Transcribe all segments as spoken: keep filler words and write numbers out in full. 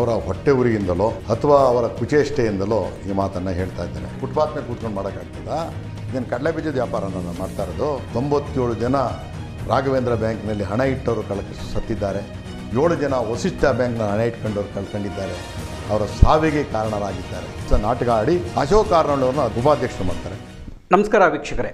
ಅವರ ಹೊಟ್ಟೆ ಉರಿಯಿಂದಲೋ ಅಥವಾ ಅವರ ಕುಚೇಷ್ಟೆಯಿಂದಲೋ ಈ ಮಾತನ್ನು ಹೇಳ್ತಾ ಇದ್ದಾರೆ. ಫುಟ್ಪಾತ್ ಮೇಲೆ ಕೂತ್ಕೊಂಡು ಮಾಡೋಕ್ಕಾಗ್ತದಾ? ಇದನ್ನು ಕಡಲೆ ಬೀಜದ ವ್ಯಾಪಾರ ನಾನು ಮಾಡ್ತಾ ಇರೋದು. ತೊಂಬತ್ತೇಳು ಜನ ರಾಘವೇಂದ್ರ ಬ್ಯಾಂಕ್ನಲ್ಲಿ ಹಣ ಇಟ್ಟವರು ಕಳ್ಕ ಸತ್ತಿದ್ದಾರೆ. ಏಳು ಜನ ವಸಿಷ್ಠ ಬ್ಯಾಂಕ್ನ ಹಣ ಇಟ್ಕೊಂಡವ್ರು ಕಳ್ಕೊಂಡಿದ್ದಾರೆ. ಅವರ ಸಾವಿಗೆ ಕಾರಣರಾಗಿದ್ದಾರೆ. ನಾಟಕ ಆಡಿ ಅಶೋಕ್ ಕಾರಣವ್ರನ್ನ ಉಪಾಧ್ಯಕ್ಷರು ಮಾಡ್ತಾರೆ. ನಮಸ್ಕಾರ ವೀಕ್ಷಕರೇ.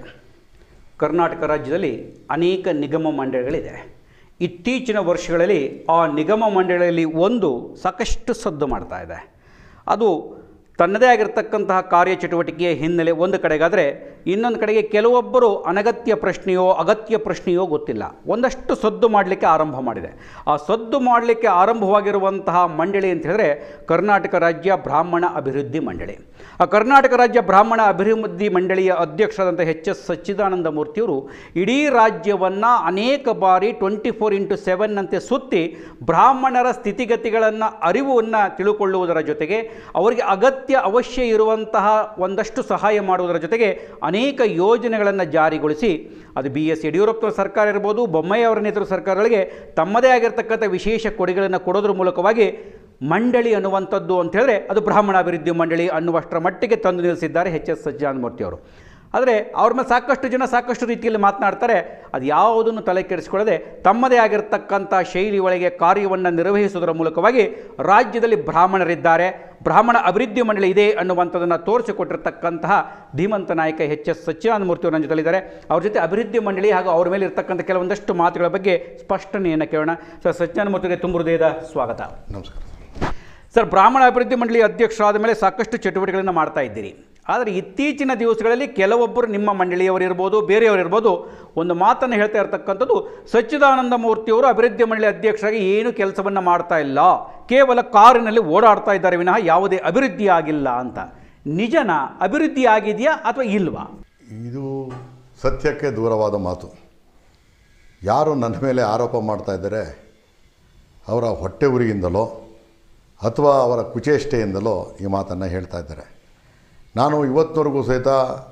ಕರ್ನಾಟಕ ರಾಜ್ಯದಲ್ಲಿ ಅನೇಕ ನಿಗಮ ಮಂಡಳಿಗಳಿದೆ. ಇತ್ತೀಚಿನ ವರ್ಷಗಳಲ್ಲಿ ಆ ನಿಗಮ ಮಂಡಳಿಯಲ್ಲಿ ಒಂದು ಸಾಕಷ್ಟು ಸದ್ದು ಮಾಡ್ತಾ ಇದೆ. ಅದು ತನ್ನದೇ ಆಗಿರತಕ್ಕಂತಹ ಕಾರ್ಯಚಟುವಟಿಕೆಯ ಹಿನ್ನೆಲೆ ಒಂದು ಕಡೆಗಾದರೆ, ಇನ್ನೊಂದು ಕಡೆಗೆ ಕೆಲವೊಬ್ಬರು ಅನಗತ್ಯ ಪ್ರಶ್ನೆಯೋ ಅಗತ್ಯ ಪ್ರಶ್ನೆಯೋ ಗೊತ್ತಿಲ್ಲ ಒಂದಷ್ಟು ಸದ್ದು ಮಾಡಲಿಕ್ಕೆ ಆರಂಭ ಮಾಡಿದೆ. ಆ ಸದ್ದು ಮಾಡಲಿಕ್ಕೆ ಆರಂಭವಾಗಿರುವಂತಹ ಮಂಡಳಿ ಅಂತ ಹೇಳಿದ್ರೆ ಕರ್ನಾಟಕ ರಾಜ್ಯ ಬ್ರಾಹ್ಮಣ ಅಭಿವೃದ್ಧಿ ಮಂಡಳಿ. ಆ ಕರ್ನಾಟಕ ರಾಜ್ಯ ಬ್ರಾಹ್ಮಣ ಅಭಿವೃದ್ಧಿ ಮಂಡಳಿಯ ಅಧ್ಯಕ್ಷರಾದಂಥ ಎಚ್ ಎಸ್ ಸಚ್ಚಿದಾನಂದ ಮೂರ್ತಿಯವರು ಇಡೀ ರಾಜ್ಯವನ್ನು ಅನೇಕ ಬಾರಿ ಟ್ವೆಂಟಿ ಫೋರ್ ಇಂಟು ಸೆವೆನ್ ಅಂತೆ ಸುತ್ತಿ ಬ್ರಾಹ್ಮಣರ ಸ್ಥಿತಿಗತಿಗಳನ್ನು ಅರಿವನ್ನು ತಿಳುಕೊಳ್ಳುವುದರ ಜೊತೆಗೆ ಅವರಿಗೆ ಅಗತ್ಯ ಅವಶ್ಯ ಇರುವಂತಹ ಒಂದಷ್ಟು ಸಹಾಯ ಮಾಡುವುದರ ಜೊತೆಗೆ ಅನೇಕ ಯೋಜನೆಗಳನ್ನು ಜಾರಿಗೊಳಿಸಿ, ಅದು ಬಿ ಎಸ್ ಯಡಿಯೂರಪ್ಪ ಸರ್ಕಾರ ಇರ್ಬೋದು, ಬೊಮ್ಮಾಯಿ ಅವರ ನೇತೃತ್ವದ ಸರ್ಕಾರಗಳಿಗೆ ತಮ್ಮದೇ ಆಗಿರತಕ್ಕಂಥ ವಿಶೇಷ ಕೊಡುಗೆಗಳನ್ನು ಕೊಡೋದ್ರ ಮೂಲಕವಾಗಿ ಮಂಡಳಿ ಅನ್ನುವಂಥದ್ದು ಅಂತ ಹೇಳಿದ್ರೆ ಅದು ಬ್ರಾಹ್ಮಣ ಅಭಿವೃದ್ಧಿ ಮಂಡಳಿ ಅನ್ನುವಷ್ಟರ ಮಟ್ಟಿಗೆ ತಂದು ನಿಲ್ಲಿಸಿದ್ದಾರೆ ಎಚ್ ಎಸ್ ಸಚ್ಚಿದಾನಂದ ಮೂರ್ತಿಯವರು. ಆದರೆ ಅವ್ರ ಮೇಲೆ ಸಾಕಷ್ಟು ಜನ ಸಾಕಷ್ಟು ರೀತಿಯಲ್ಲಿ ಮಾತನಾಡ್ತಾರೆ. ಅದು ಯಾವುದನ್ನು ತಲೆ ಕೆಡಿಸಿಕೊಳ್ಳದೆ ತಮ್ಮದೇ ಆಗಿರತಕ್ಕಂಥ ಶೈಲಿ ಒಳಗೆ ಕಾರ್ಯವನ್ನು ನಿರ್ವಹಿಸುವುದರ ಮೂಲಕವಾಗಿ ರಾಜ್ಯದಲ್ಲಿ ಬ್ರಾಹ್ಮಣರಿದ್ದಾರೆ, ಬ್ರಾಹ್ಮಣ ಅಭಿವೃದ್ಧಿ ಮಂಡಳಿ ಇದೆ ಅನ್ನುವಂಥದ್ದನ್ನು ತೋರಿಸಿಕೊಟ್ಟಿರ್ತಕ್ಕಂತಹ ಧೀಮಂತ ನಾಯಕ ಎಚ್ ಎಸ್ ಸಚ್ಚಿದಾನಂದ ಮೂರ್ತಿ ಅವರ ಜೊತೆಲಿದ್ದಾರೆ. ಅವ್ರ ಜೊತೆ ಅಭಿವೃದ್ಧಿ ಮಂಡಳಿ ಹಾಗೂ ಅವ್ರ ಮೇಲೆ ಇರ್ತಕ್ಕಂಥ ಕೆಲವೊಂದಷ್ಟು ಮಾತುಗಳ ಬಗ್ಗೆ ಸ್ಪಷ್ಟನೆಯನ್ನು ಕೇಳೋಣ. ಸರ್, ಸಚ್ಚಿದಾನಂದ ಮೂರ್ತಿಗೆ ತುಂಬ ಹೃದಯದ ಸ್ವಾಗತ. ನಮಸ್ಕಾರ ಸರ್. ಬ್ರಾಹ್ಮಣ ಅಭಿವೃದ್ಧಿ ಮಂಡಳಿ ಅಧ್ಯಕ್ಷರಾದ ಮೇಲೆ ಸಾಕಷ್ಟು ಚಟುವಟಿಕೆಗಳನ್ನು ಮಾಡ್ತಾ ಇದ್ದೀರಿ. ಆದರೆ ಇತ್ತೀಚಿನ ದಿವಸಗಳಲ್ಲಿ ಕೆಲವೊಬ್ಬರು ನಿಮ್ಮ ಮಂಡಳಿಯವರಿರ್ಬೋದು, ಬೇರೆಯವರಿರ್ಬೋದು, ಒಂದು ಮಾತನ್ನು ಹೇಳ್ತಾ ಇರತಕ್ಕಂಥದ್ದು ಸಚ್ಚಿದಾನಂದ ಮೂರ್ತಿಯವರು ಅಭಿವೃದ್ಧಿ ಮಂಡಳಿ ಅಧ್ಯಕ್ಷರಾಗಿ ಏನು ಕೆಲಸವನ್ನು ಮಾಡ್ತಾ ಇಲ್ಲ, ಕೇವಲ ಕಾರಿನಲ್ಲಿ ಓಡಾಡ್ತಾ ಇದ್ದಾರೆ ವಿನಃ ಯಾವುದೇ ಅಭಿವೃದ್ಧಿ ಆಗಿಲ್ಲ ಅಂತ. ನಿಜನ ಅಭಿವೃದ್ಧಿ ಆಗಿದೆಯಾ ಅಥವಾ ಇಲ್ವಾ? ಇದು ಸತ್ಯಕ್ಕೆ ದೂರವಾದ ಮಾತು. ಯಾರು ನನ್ನ ಮೇಲೆ ಆರೋಪ ಮಾಡ್ತಾ ಇದ್ದಾರೆ ಅವರ ಹೊಟ್ಟೆ ಉರಿಯಿಂದಲೋ ಅಥವಾ ಅವರ ಕುಚೇಷ್ಟೆಯಿಂದಲೋ ಈ ಮಾತನ್ನು ಹೇಳ್ತಾ ಇದ್ದಾರೆ. ನಾನು ಇವತ್ತಿನವರೆಗೂ ಸಹಿತ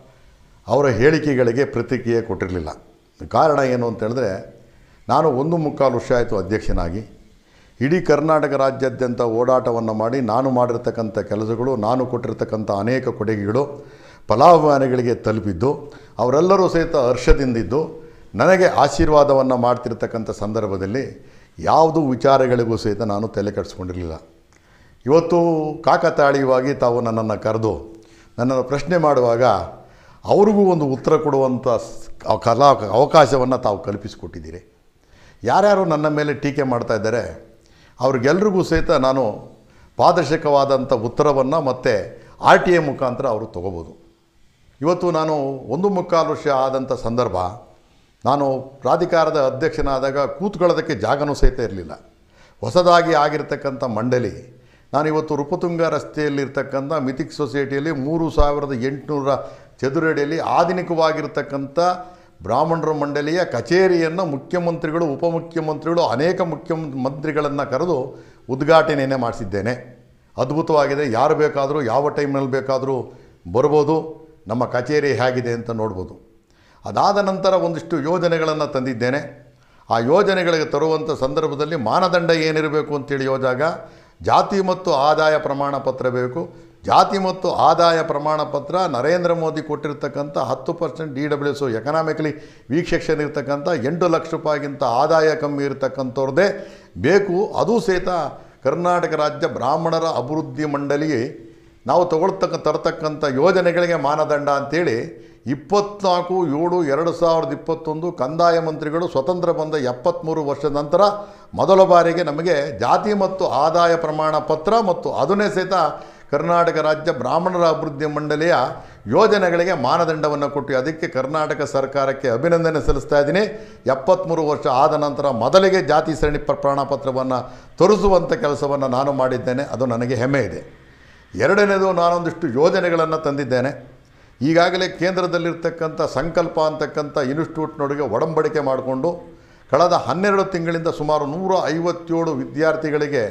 ಅವರ ಹೇಳಿಕೆಗಳಿಗೆ ಪ್ರತಿಕ್ರಿಯೆ ಕೊಟ್ಟಿರಲಿಲ್ಲ. ಕಾರಣ ಏನು ಅಂತ ಹೇಳಿದ್ರೆ, ನಾನು ಒಂದು ಮುಕ್ಕಾಲು ವರ್ಷ ಆಯಿತು ಅಧ್ಯಕ್ಷನಾಗಿ. ಇಡೀ ಕರ್ನಾಟಕ ರಾಜ್ಯಾದ್ಯಂತ ಓಡಾಟವನ್ನು ಮಾಡಿ ನಾನು ಮಾಡಿರ್ತಕ್ಕಂಥ ಕೆಲಸಗಳು, ನಾನು ಕೊಟ್ಟಿರ್ತಕ್ಕಂಥ ಅನೇಕ ಕೊಡುಗೆಗಳು ಫಲಾನುಭವಿಗಳಿಗೆ ತಲುಪಿದ್ದು, ಅವರೆಲ್ಲರೂ ಸಹಿತ ಹರ್ಷದಿಂದಿದ್ದು ನನಗೆ ಆಶೀರ್ವಾದವನ್ನು ಮಾಡ್ತಿರ್ತಕ್ಕಂಥ ಸಂದರ್ಭದಲ್ಲಿ ಯಾವುದೂ ವಿಚಾರಗಳಿಗೂ ಸಹಿತ ನಾನು ತಲೆ ಕೆಡಿಸ್ಕೊಂಡಿರಲಿಲ್ಲ. ಇವತ್ತು ಕಾಕತಾಳೀಯವಾಗಿ ತಾವು ನನ್ನನ್ನು ಕರೆದು ನನ್ನನ್ನು ಪ್ರಶ್ನೆ ಮಾಡುವಾಗ ಅವ್ರಿಗೂ ಒಂದು ಉತ್ತರ ಕೊಡುವಂಥ ಕಲಾ ಅವಕಾಶವನ್ನು ತಾವು ಕಲ್ಪಿಸಿಕೊಟ್ಟಿದ್ದೀರಿ. ಯಾರ್ಯಾರು ನನ್ನ ಮೇಲೆ ಟೀಕೆ ಮಾಡ್ತಾ ಇದ್ದಾರೆ ಅವ್ರಿಗೆಲ್ರಿಗೂ ಸಹಿತ ನಾನು ಪಾರದರ್ಶಕವಾದಂಥ ಉತ್ತರವನ್ನು ಮತ್ತು ಆರ್ ಟಿ ಐ ಮುಖಾಂತರ ಅವರು ತೊಗೋಬೋದು. ಇವತ್ತು ನಾನು ಒಂದು ಮುಕ್ಕಾಲು ವರ್ಷ ಆದಂಥ ಸಂದರ್ಭ, ನಾನು ಪ್ರಾಧಿಕಾರದ ಅಧ್ಯಕ್ಷನಾದಾಗ ಕೂತ್ಕೊಳ್ಳೋದಕ್ಕೆ ಜಾಗನೂ ಸಹಿತ ಇರಲಿಲ್ಲ. ಹೊಸದಾಗಿ ಆಗಿರ್ತಕ್ಕಂಥ ಮಂಡಳಿ, ನಾನಿವತ್ತು ರೂಪತುಂಗ ರಸ್ತೆಯಲ್ಲಿರ್ತಕ್ಕಂಥ ಮಿಥಿಕ್ ಸೊಸೈಟಿಯಲ್ಲಿ ಮೂರು ಸಾವಿರದ ಎಂಟುನೂರ ಚದುರಡಿಯಲ್ಲಿ ಆಧುನಿಕವಾಗಿರ್ತಕ್ಕಂಥ ಬ್ರಾಹ್ಮಣರ ಮಂಡಳಿಯ ಕಚೇರಿಯನ್ನು ಮುಖ್ಯಮಂತ್ರಿಗಳು, ಉಪಮುಖ್ಯಮಂತ್ರಿಗಳು, ಅನೇಕ ಮುಖ್ಯಮಂತ್ರಿಗಳನ್ನು ಕರೆದು ಉದ್ಘಾಟನೆಯನ್ನೇ ಮಾಡಿಸಿದ್ದೇನೆ. ಅದ್ಭುತವಾಗಿದೆ. ಯಾರು ಬೇಕಾದರೂ ಯಾವ ಟೈಮ್ನಲ್ಲಿ ಬೇಕಾದರೂ ಬರ್ಬೋದು, ನಮ್ಮ ಕಚೇರಿ ಹೇಗಿದೆ ಅಂತ ನೋಡ್ಬೋದು. ಅದಾದ ನಂತರ ಒಂದಿಷ್ಟು ಯೋಜನೆಗಳನ್ನು ತಂದಿದ್ದೇನೆ. ಆ ಯೋಜನೆಗಳಿಗೆ ತರುವಂಥ ಸಂದರ್ಭದಲ್ಲಿ ಮಾನದಂಡ ಏನಿರಬೇಕು ಅಂತೇಳಿ ಯೋಜಾಗ ಜಾತಿ ಮತ್ತು ಆದಾಯ ಪ್ರಮಾಣ ಪತ್ರ ಬೇಕು. ಜಾತಿ ಮತ್ತು ಆದಾಯ ಪ್ರಮಾಣ ಪತ್ರ ನರೇಂದ್ರ ಮೋದಿ ಕೊಟ್ಟಿರ್ತಕ್ಕಂಥ ಹತ್ತು percent D W S economically weak section ಇರ್ತಕ್ಕಂಥ ಎಂಟು ಲಕ್ಷ ರೂಪಾಯಿಗಿಂತ ಆದಾಯ ಕಮ್ಮಿ ಇರತಕ್ಕಂಥವ್ರದ್ದೇ ಬೇಕು. ಅದು ಸಹಿತ ಕರ್ನಾಟಕ ರಾಜ್ಯ ಬ್ರಾಹ್ಮಣರ ಅಭಿವೃದ್ಧಿ ಮಂಡಳಿಗೆ ನಾವು ತಗೊಳ್ತಕ್ಕ ತರತಕ್ಕಂಥ ಯೋಜನೆಗಳಿಗೆ ಮಾನದಂಡ ಅಂಥೇಳಿ ಇಪ್ಪತ್ತ್ನಾಲ್ಕು ಏಳು ಎರಡು ಸಾವಿರದ ಇಪ್ಪತ್ತೊಂದು ಕಂದಾಯ ಮಂತ್ರಿಗಳು ಸ್ವತಂತ್ರ ಬಂದ ಎಪ್ಪತ್ತ್ಮೂರು ವರ್ಷದ ನಂತರ ಮೊದಲ ಬಾರಿಗೆ ನಮಗೆ ಜಾತಿ ಮತ್ತು ಆದಾಯ ಪ್ರಮಾಣ ಪತ್ರ ಮತ್ತು ಅದನ್ನೇ ಸಹಿತ ಕರ್ನಾಟಕ ರಾಜ್ಯ ಬ್ರಾಹ್ಮಣರ ಅಭಿವೃದ್ಧಿ ಮಂಡಳಿಯ ಯೋಜನೆಗಳಿಗೆ ಮಾನದಂಡವನ್ನು ಕೊಟ್ಟು ಅದಕ್ಕೆ ಕರ್ನಾಟಕ ಸರ್ಕಾರಕ್ಕೆ ಅಭಿನಂದನೆ ಸಲ್ಲಿಸ್ತಾ ಇದ್ದೀನಿ. ಎಪ್ಪತ್ತ್ಮೂರು ವರ್ಷ ಆದ ನಂತರ ಮೊದಲಿಗೆ ಜಾತಿ ಸರಣಿ ಪ್ರಮಾಣ ಪತ್ರವನ್ನು ತೋರಿಸುವಂಥ ಕೆಲಸವನ್ನು ನಾನು ಮಾಡಿದ್ದೇನೆ. ಅದು ನನಗೆ ಹೆಮ್ಮೆ ಇದೆ. ಎರಡನೇದು, ನಾನೊಂದಿಷ್ಟು ಯೋಜನೆಗಳನ್ನು ತಂದಿದ್ದೇನೆ. ಈಗಾಗಲೇ ಕೇಂದ್ರದಲ್ಲಿರ್ತಕ್ಕಂಥ ಸಂಕಲ್ಪ ಅಂತಕ್ಕಂಥ ಇನ್ಸ್ಟಿಟ್ಯೂಟ್ನೊಳಗೆ ಒಡಂಬಡಿಕೆ ಮಾಡಿಕೊಂಡು ಕಳೆದ ಹನ್ನೆರಡು ತಿಂಗಳಿಂದ ಸುಮಾರು ನೂರ ಐವತ್ತೇಳು ವಿದ್ಯಾರ್ಥಿಗಳಿಗೆ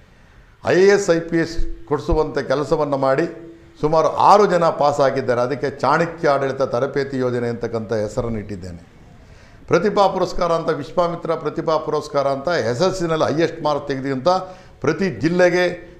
I A S I P S ಕೊಡಿಸುವಂಥ ಕೆಲಸವನ್ನು ಮಾಡಿ ಸುಮಾರು ಆರು ಜನ ಪಾಸಾಗಿದ್ದಾರೆ. ಅದಕ್ಕೆ ಚಾಣಕ್ಯ ಆಡಳಿತ ತರಬೇತಿ ಯೋಜನೆ ಅಂತಕ್ಕಂಥ ಹೆಸರನ್ನು ಇಟ್ಟಿದ್ದೇನೆ. ಪ್ರತಿಭಾ ಪುರಸ್ಕಾರ ಅಂತ, ವಿಶ್ವಾಮಿತ್ರ ಪ್ರತಿಭಾ ಪುರಸ್ಕಾರ ಅಂತ ಎಸ್ ಎಸ್ ಸಿನಲ್ಲಿ ಹೈಯೆಸ್ಟ್ ಮಾರ್ಕ್ಸ್ ತೆಗೆದಂಥ ಪ್ರತಿ ಜಿಲ್ಲೆಗೆ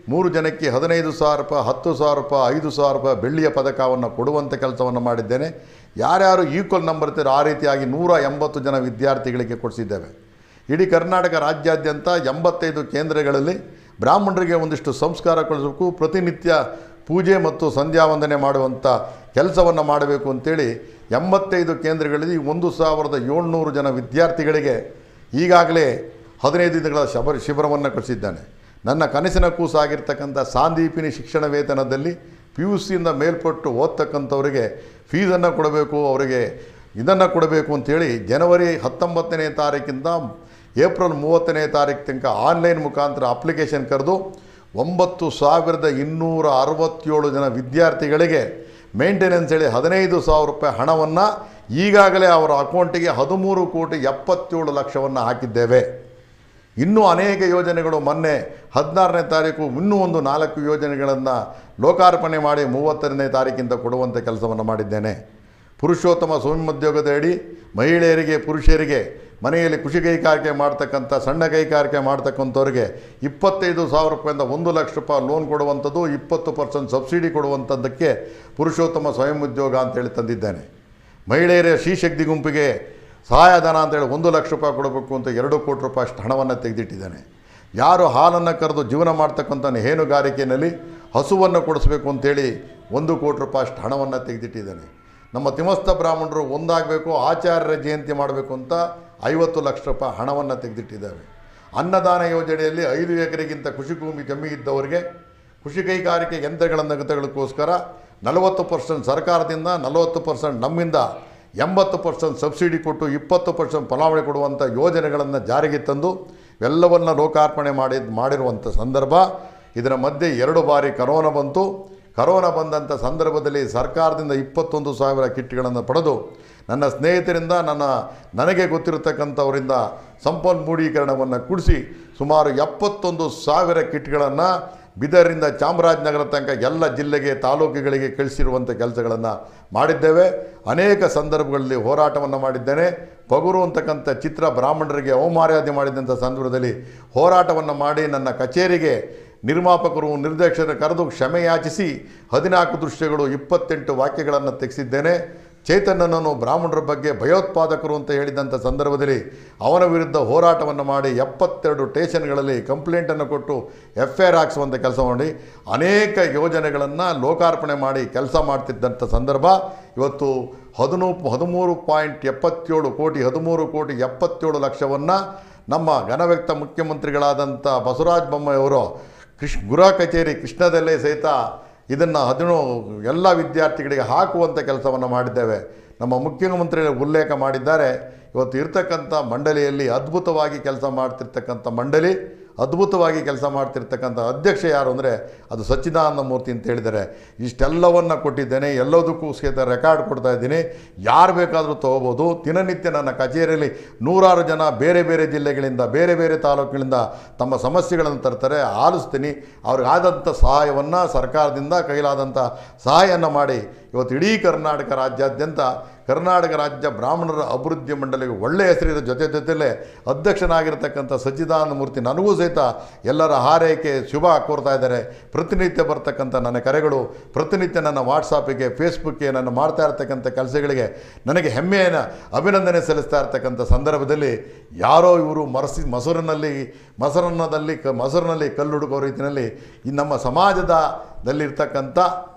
ಮೂರು ಜನಕ್ಕೆ ಹದಿನೈದು ಸಾವಿರ ರೂಪಾಯಿ, ಹತ್ತು ಸಾವಿರ ರೂಪಾಯಿ, ಐದು ಸಾವಿರ ರೂಪಾಯಿ ಬೆಳ್ಳಿಯ ಪದಕವನ್ನು ಕೊಡುವಂಥ ಕೆಲಸವನ್ನು ಮಾಡಿದ್ದೇನೆ. ಯಾರ್ಯಾರು ಈಕ್ವಲ್ ನಂಬರ್ ಇರ್ತಾರೋ ಆ ರೀತಿಯಾಗಿ ನೂರ ಎಂಬತ್ತು ಜನ ವಿದ್ಯಾರ್ಥಿಗಳಿಗೆ ಕೊಡಿಸಿದ್ದೇವೆ. ಇಡೀ ಕರ್ನಾಟಕ ರಾಜ್ಯಾದ್ಯಂತ ಎಂಬತ್ತೈದು ಕೇಂದ್ರಗಳಲ್ಲಿ ಬ್ರಾಹ್ಮಣರಿಗೆ ಒಂದಿಷ್ಟು ಸಂಸ್ಕಾರ ಕಳಿಸಬೇಕು, ಪ್ರತಿನಿತ್ಯ ಪೂಜೆ ಮತ್ತು ಸಂಧ್ಯಾ ವಂದನೆ ಮಾಡುವಂಥ ಕೆಲಸವನ್ನು ಮಾಡಬೇಕು ಅಂತೇಳಿ ಎಂಬತ್ತೈದು ಕೇಂದ್ರಗಳಲ್ಲಿ ಒಂದು ಸಾವಿರದ ಏಳ್ನೂರು ಜನ ವಿದ್ಯಾರ್ಥಿಗಳಿಗೆ ಈಗಾಗಲೇ ಹದಿನೈದು ದಿನಗಳ ಶಬರ ಶಿಬಿರವನ್ನು ಕಳಿಸಿದ್ದಾನೆ. ನನ್ನ ಕನಸಿನ ಕೂಸಾಗಿರ್ತಕ್ಕಂಥ ಸಾಂದೀಪಿನಿ ಶಿಕ್ಷಣ ವೇತನದಲ್ಲಿ ಪಿ ಯು ಸಿಯಿಂದ ಮೇಲ್ಪಟ್ಟು ಓದ್ತಕ್ಕಂಥವರಿಗೆ ಫೀಸನ್ನು ಕೊಡಬೇಕು, ಅವರಿಗೆ ಇದನ್ನು ಕೊಡಬೇಕು ಅಂಥೇಳಿ ಜನವರಿ ಹತ್ತೊಂಬತ್ತನೇ ತಾರೀಕಿಂದ ಏಪ್ರಿಲ್ ಮೂವತ್ತನೇ ತಾರೀಕು ತನಕ ಆನ್ಲೈನ್ ಮುಖಾಂತರ ಅಪ್ಲಿಕೇಶನ್ ಕರೆದು ಒಂಬತ್ತು ಸಾವಿರದ ಇನ್ನೂರ ಅರವತ್ತೇಳು ಜನ ವಿದ್ಯಾರ್ಥಿಗಳಿಗೆ ಮೇಂಟೆನೆನ್ಸ್ ಹೇಳಿ ಹದಿನೈದು ಸಾವಿರ ರೂಪಾಯಿ ಹಣವನ್ನು ಈಗಾಗಲೇ ಅವರ ಅಕೌಂಟಿಗೆ ಹದಿಮೂರು ಕೋಟಿ ಎಪ್ಪತ್ತೇಳು ಲಕ್ಷವನ್ನು ಹಾಕಿದ್ದೇವೆ. ಇನ್ನೂ ಅನೇಕ ಯೋಜನೆಗಳು ಮೊನ್ನೆ ಹದಿನಾರನೇ ತಾರೀಕು ಇನ್ನೂ ಒಂದು ನಾಲ್ಕು ಯೋಜನೆಗಳನ್ನು ಲೋಕಾರ್ಪಣೆ ಮಾಡಿ ಮೂವತ್ತನೇ ತಾರೀಕಿಂದ ಕೊಡುವಂಥ ಕೆಲಸವನ್ನು ಮಾಡಿದ್ದೇನೆ. ಪುರುಷೋತ್ತಮ ಸ್ವಯಂಉದ್ಯೋಗದ ಅಡಿ ಮಹಿಳೆಯರಿಗೆ, ಪುರುಷರಿಗೆ ಮನೆಯಲ್ಲಿ ಕೃಷಿ ಕೈಗಾರಿಕೆ ಮಾಡ್ತಕ್ಕಂಥ ಸಣ್ಣ ಕೈಗಾರಿಕೆ ಮಾಡ್ತಕ್ಕಂಥವ್ರಿಗೆ ಇಪ್ಪತ್ತೈದು ಸಾವಿರ ರೂಪಾಯಿಂದ ಒಂದು ಲಕ್ಷ ರೂಪಾಯಿ ಲೋನ್ ಕೊಡುವಂಥದ್ದು, ಇಪ್ಪತ್ತು ಪರ್ಸೆಂಟ್ ಸಬ್ಸಿಡಿ ಕೊಡುವಂಥದ್ದಕ್ಕೆ ಪುರುಷೋತ್ತಮ ಸ್ವಯಂ ಉದ್ಯೋಗ ಅಂತೇಳಿ ತಂದಿದ್ದೇನೆ. ಮಹಿಳೆಯರ ಶ್ರೀಶಕ್ತಿ ಗುಂಪಿಗೆ ಸಹಾಯಧನ ಅಂತೇಳಿ ಒಂದು ಲಕ್ಷ ರೂಪಾಯಿ ಕೊಡಬೇಕು ಅಂತ ಎರಡು ಕೋಟಿ ರೂಪಾಯಿ ಅಷ್ಟು ಹಣವನ್ನು ತೆಗೆದಿಟ್ಟಿದ್ದಾನೆ. ಯಾರು ಹಾಲನ್ನು ಕರೆದು ಜೀವನ ಮಾಡ್ತಕ್ಕಂಥ ಹೇನುಗಾರಿಕೆಯಲ್ಲಿ ಹಸುವನ್ನು ಕೊಡಿಸ್ಬೇಕು ಅಂತೇಳಿ ಒಂದು ಕೋಟಿ ರೂಪಾಯಿ ಅಷ್ಟು ಹಣವನ್ನು ತೆಗೆದಿಟ್ಟಿದ್ದಾನೆ. ನಮ್ಮ ತಿಮಸ್ತ ಬ್ರಾಹ್ಮಣರು ಒಂದಾಗಬೇಕು, ಆಚಾರ್ಯರ ಜಯಂತಿ ಮಾಡಬೇಕು ಅಂತ ಐವತ್ತು ಲಕ್ಷ ರೂಪಾಯಿ ಹಣವನ್ನು ತೆಗೆದಿಟ್ಟಿದ್ದಾವೆ. ಅನ್ನದಾನ ಯೋಜನೆಯಲ್ಲಿ ಐದು ಎಕರೆಗಿಂತ ಕೃಷಿ ಭೂಮಿ ಕಮ್ಮಿ ಇದ್ದವರಿಗೆ ಕೃಷಿ ಕೈಗಾರಿಕೆ ಯಂತ್ರಗಳನ್ನು ತೆಗೆದುಕೊಳ್ಳೋಕ್ಕೋಸ್ಕರ ನಲವತ್ತು ಪರ್ಸೆಂಟ್ ಸರ್ಕಾರದಿಂದ, ನಲವತ್ತು ಪರ್ಸೆಂಟ್ ನಮ್ಮಿಂದ, ಎಂಬತ್ತು ಪರ್ಸೆಂಟ್ ಸಬ್ಸಿಡಿ ಕೊಟ್ಟು ಇಪ್ಪತ್ತು ಪರ್ಸೆಂಟ್ ಫಲಾವಣೆ ಕೊಡುವಂಥ ಯೋಜನೆಗಳನ್ನು ಜಾರಿಗೆ ತಂದು ಎಲ್ಲವನ್ನು ಲೋಕಾರ್ಪಣೆ ಮಾಡಿ ಮಾಡಿರುವಂಥ ಸಂದರ್ಭ. ಇದರ ಮಧ್ಯೆ ಎರಡು ಬಾರಿ ಕರೋನಾ ಬಂತು. ಕರೋನಾ ಬಂದಂಥ ಸಂದರ್ಭದಲ್ಲಿ ಸರ್ಕಾರದಿಂದ ಇಪ್ಪತ್ತೊಂದು ಸಾವಿರ ಕಿಟ್ಗಳನ್ನು ಪಡೆದು ನನ್ನ ಸ್ನೇಹಿತರಿಂದ, ನನ್ನ ನನಗೆ ಗೊತ್ತಿರತಕ್ಕಂಥವರಿಂದ ಸಂಪನ್ಮೂಲೀಕರಣವನ್ನು ಕೂಡಿಸಿ ಸುಮಾರು ಎಪ್ಪತ್ತೊಂದು ಸಾವಿರ ಕಿಟ್ಗಳನ್ನು ಬೀದರಿಂದ ಚಾಮರಾಜನಗರ ತನಕ ಎಲ್ಲ ಜಿಲ್ಲೆಗೆ, ತಾಲೂಕುಗಳಿಗೆ ಕಳಿಸಿರುವಂಥ ಕೆಲಸಗಳನ್ನು ಮಾಡಿದ್ದೇವೆ. ಅನೇಕ ಸಂದರ್ಭಗಳಲ್ಲಿ ಹೋರಾಟವನ್ನು ಮಾಡಿದ್ದೇನೆ. ಪಗುರು ಅಂತಕ್ಕಂಥ ಚಿತ್ರ ಬ್ರಾಹ್ಮಣರಿಗೆ ಅವಮರ್ಯಾದೆ ಮಾಡಿದಂಥ ಸಂದರ್ಭದಲ್ಲಿ ಹೋರಾಟವನ್ನು ಮಾಡಿ ನನ್ನ ಕಚೇರಿಗೆ ನಿರ್ಮಾಪಕರು, ನಿರ್ದೇಶಕರು ಕರೆದು ಕ್ಷಮೆ ಯಾಚಿಸಿ ಹದಿನಾಲ್ಕು ದೃಶ್ಯಗಳು, ಇಪ್ಪತ್ತೆಂಟು ವಾಕ್ಯಗಳನ್ನು ತೆಗೆಸಿದ್ದೇನೆ. ಚೈತನ್ಯನನ್ನು ಬ್ರಾಹ್ಮಣರ ಬಗ್ಗೆ ಭಯೋತ್ಪಾದಕರು ಅಂತ ಹೇಳಿದಂಥ ಸಂದರ್ಭದಲ್ಲಿ ಅವನ ವಿರುದ್ಧ ಹೋರಾಟವನ್ನು ಮಾಡಿ ಎಪ್ಪತ್ತೆರಡು ಸ್ಟೇಷನ್ಗಳಲ್ಲಿ ಕಂಪ್ಲೇಂಟನ್ನು ಕೊಟ್ಟು ಎಫ್ ಐ ಆರ್ ಹಾಕಿಸುವಂಥ ಕೆಲಸ ಮಾಡಿ ಅನೇಕ ಯೋಜನೆಗಳನ್ನು ಲೋಕಾರ್ಪಣೆ ಮಾಡಿ ಕೆಲಸ ಮಾಡ್ತಿದ್ದಂಥ ಸಂದರ್ಭ. ಇವತ್ತು ಹದಿನೂ ಹದಿಮೂರು ಪಾಯಿಂಟ್ ಎಪ್ಪತ್ತೇಳು ಕೋಟಿ ಹದಿಮೂರು ಕೋಟಿ ಎಪ್ಪತ್ತೇಳು ಲಕ್ಷವನ್ನು ನಮ್ಮ ಘನವ್ಯಕ್ತ ಮುಖ್ಯಮಂತ್ರಿಗಳಾದಂಥ ಬಸವರಾಜ ಬೊಮ್ಮಾಯಿಯವರು ಕೃಷ್ ಗೃಹ ಕಚೇರಿ ಕೃಷ್ಣದಲ್ಲೇ ಸಹಿತ ಇದನ್ನು ಹದಿನೂ ಎಲ್ಲ ವಿದ್ಯಾರ್ಥಿಗಳಿಗೆ ಹಾಕುವಂಥ ಕೆಲಸವನ್ನು ಮಾಡಿದ್ದೇವೆ. ನಮ್ಮ ಮುಖ್ಯಮಂತ್ರಿಗಳು ಉಲ್ಲೇಖ ಮಾಡಿದ್ದಾರೆ. ಇವತ್ತು ಇರ್ತಕ್ಕಂಥ ಮಂಡಳಿಯಲ್ಲಿ ಅದ್ಭುತವಾಗಿ ಕೆಲಸ ಮಾಡ್ತಿರ್ತಕ್ಕಂಥ ಮಂಡಳಿ, ಅದ್ಭುತವಾಗಿ ಕೆಲಸ ಮಾಡ್ತಿರ್ತಕ್ಕಂಥ ಅಧ್ಯಕ್ಷ ಯಾರು ಅಂದರೆ ಅದು ಸಚ್ಚಿದಾನಂದ ಮೂರ್ತಿ ಅಂತ ಹೇಳಿದ್ದಾರೆ. ಇಷ್ಟೆಲ್ಲವನ್ನು ಕೊಟ್ಟಿದ್ದೇನೆ, ಎಲ್ಲದಕ್ಕೂ ಸಹಿತ ರೆಕಾರ್ಡ್ ಕೊಡ್ತಾ ಇದ್ದೀನಿ. ಯಾರು ಬೇಕಾದರೂ ತೊಗೋಬೋದು. ದಿನನಿತ್ಯ ನನ್ನ ಕಚೇರಿಯಲ್ಲಿ ನೂರಾರು ಜನ ಬೇರೆ ಬೇರೆ ಜಿಲ್ಲೆಗಳಿಂದ, ಬೇರೆ ಬೇರೆ ತಾಲೂಕುಗಳಿಂದ ತಮ್ಮ ಸಮಸ್ಯೆಗಳನ್ನು ತರ್ತಾರೆ, ಆಲಿಸ್ತೀನಿ. ಅವ್ರಿಗಾದಂಥ ಸಹಾಯವನ್ನು ಸರ್ಕಾರದಿಂದ ಕೈಲಾದಂಥ ಸಹಾಯವನ್ನು ಮಾಡಿ ಇವತ್ತು ಇಡೀ ಕರ್ನಾಟಕ ರಾಜ್ಯಾದ್ಯಂತ ಕರ್ನಾಟಕ ರಾಜ್ಯ ಬ್ರಾಹ್ಮಣರ ಅಭಿವೃದ್ಧಿ ಮಂಡಳಿಗೆ ಒಳ್ಳೆಯ ಹೆಸರಿನ ಜೊತೆ ಜೊತೆಯಲ್ಲೇ ಅಧ್ಯಕ್ಷನಾಗಿರ್ತಕ್ಕಂಥ ಸಚ್ಚಿದಾನಂದ ಮೂರ್ತಿ ನನಗೂ ಸಹಿತ ಎಲ್ಲರ ಹಾರೈಕೆ ಶುಭ ಕೋರ್ತಾ ಇದ್ದಾರೆ. ಪ್ರತಿನಿತ್ಯ ಬರ್ತಕ್ಕಂಥ ನನ್ನ ಕರೆಗಳು, ಪ್ರತಿನಿತ್ಯ ನನ್ನ ವಾಟ್ಸಾಪಿಗೆ, ಫೇಸ್ಬುಕ್ಗೆ ನನ್ನ ಮಾಡ್ತಾ ಇರ್ತಕ್ಕಂಥ ಕೆಲಸಗಳಿಗೆ ನನಗೆ ಹೆಮ್ಮೆಯ ಅಭಿನಂದನೆ ಸಲ್ಲಿಸ್ತಾ ಇರ್ತಕ್ಕಂಥ ಸಂದರ್ಭದಲ್ಲಿ ಯಾರೋ ಇವರು ಮರಸಿ ಮೊಸರಿನಲ್ಲಿ ಮೊಸರನ್ನದಲ್ಲಿ ಕ ಮೊಸರಿನಲ್ಲಿ ಕಲ್ಲು ಹುಡುಕೋ ರೀತಿಯಲ್ಲಿ ಈ ನಮ್ಮ ಸಮಾಜದಲ್ಲಿರ್ತಕ್ಕಂಥ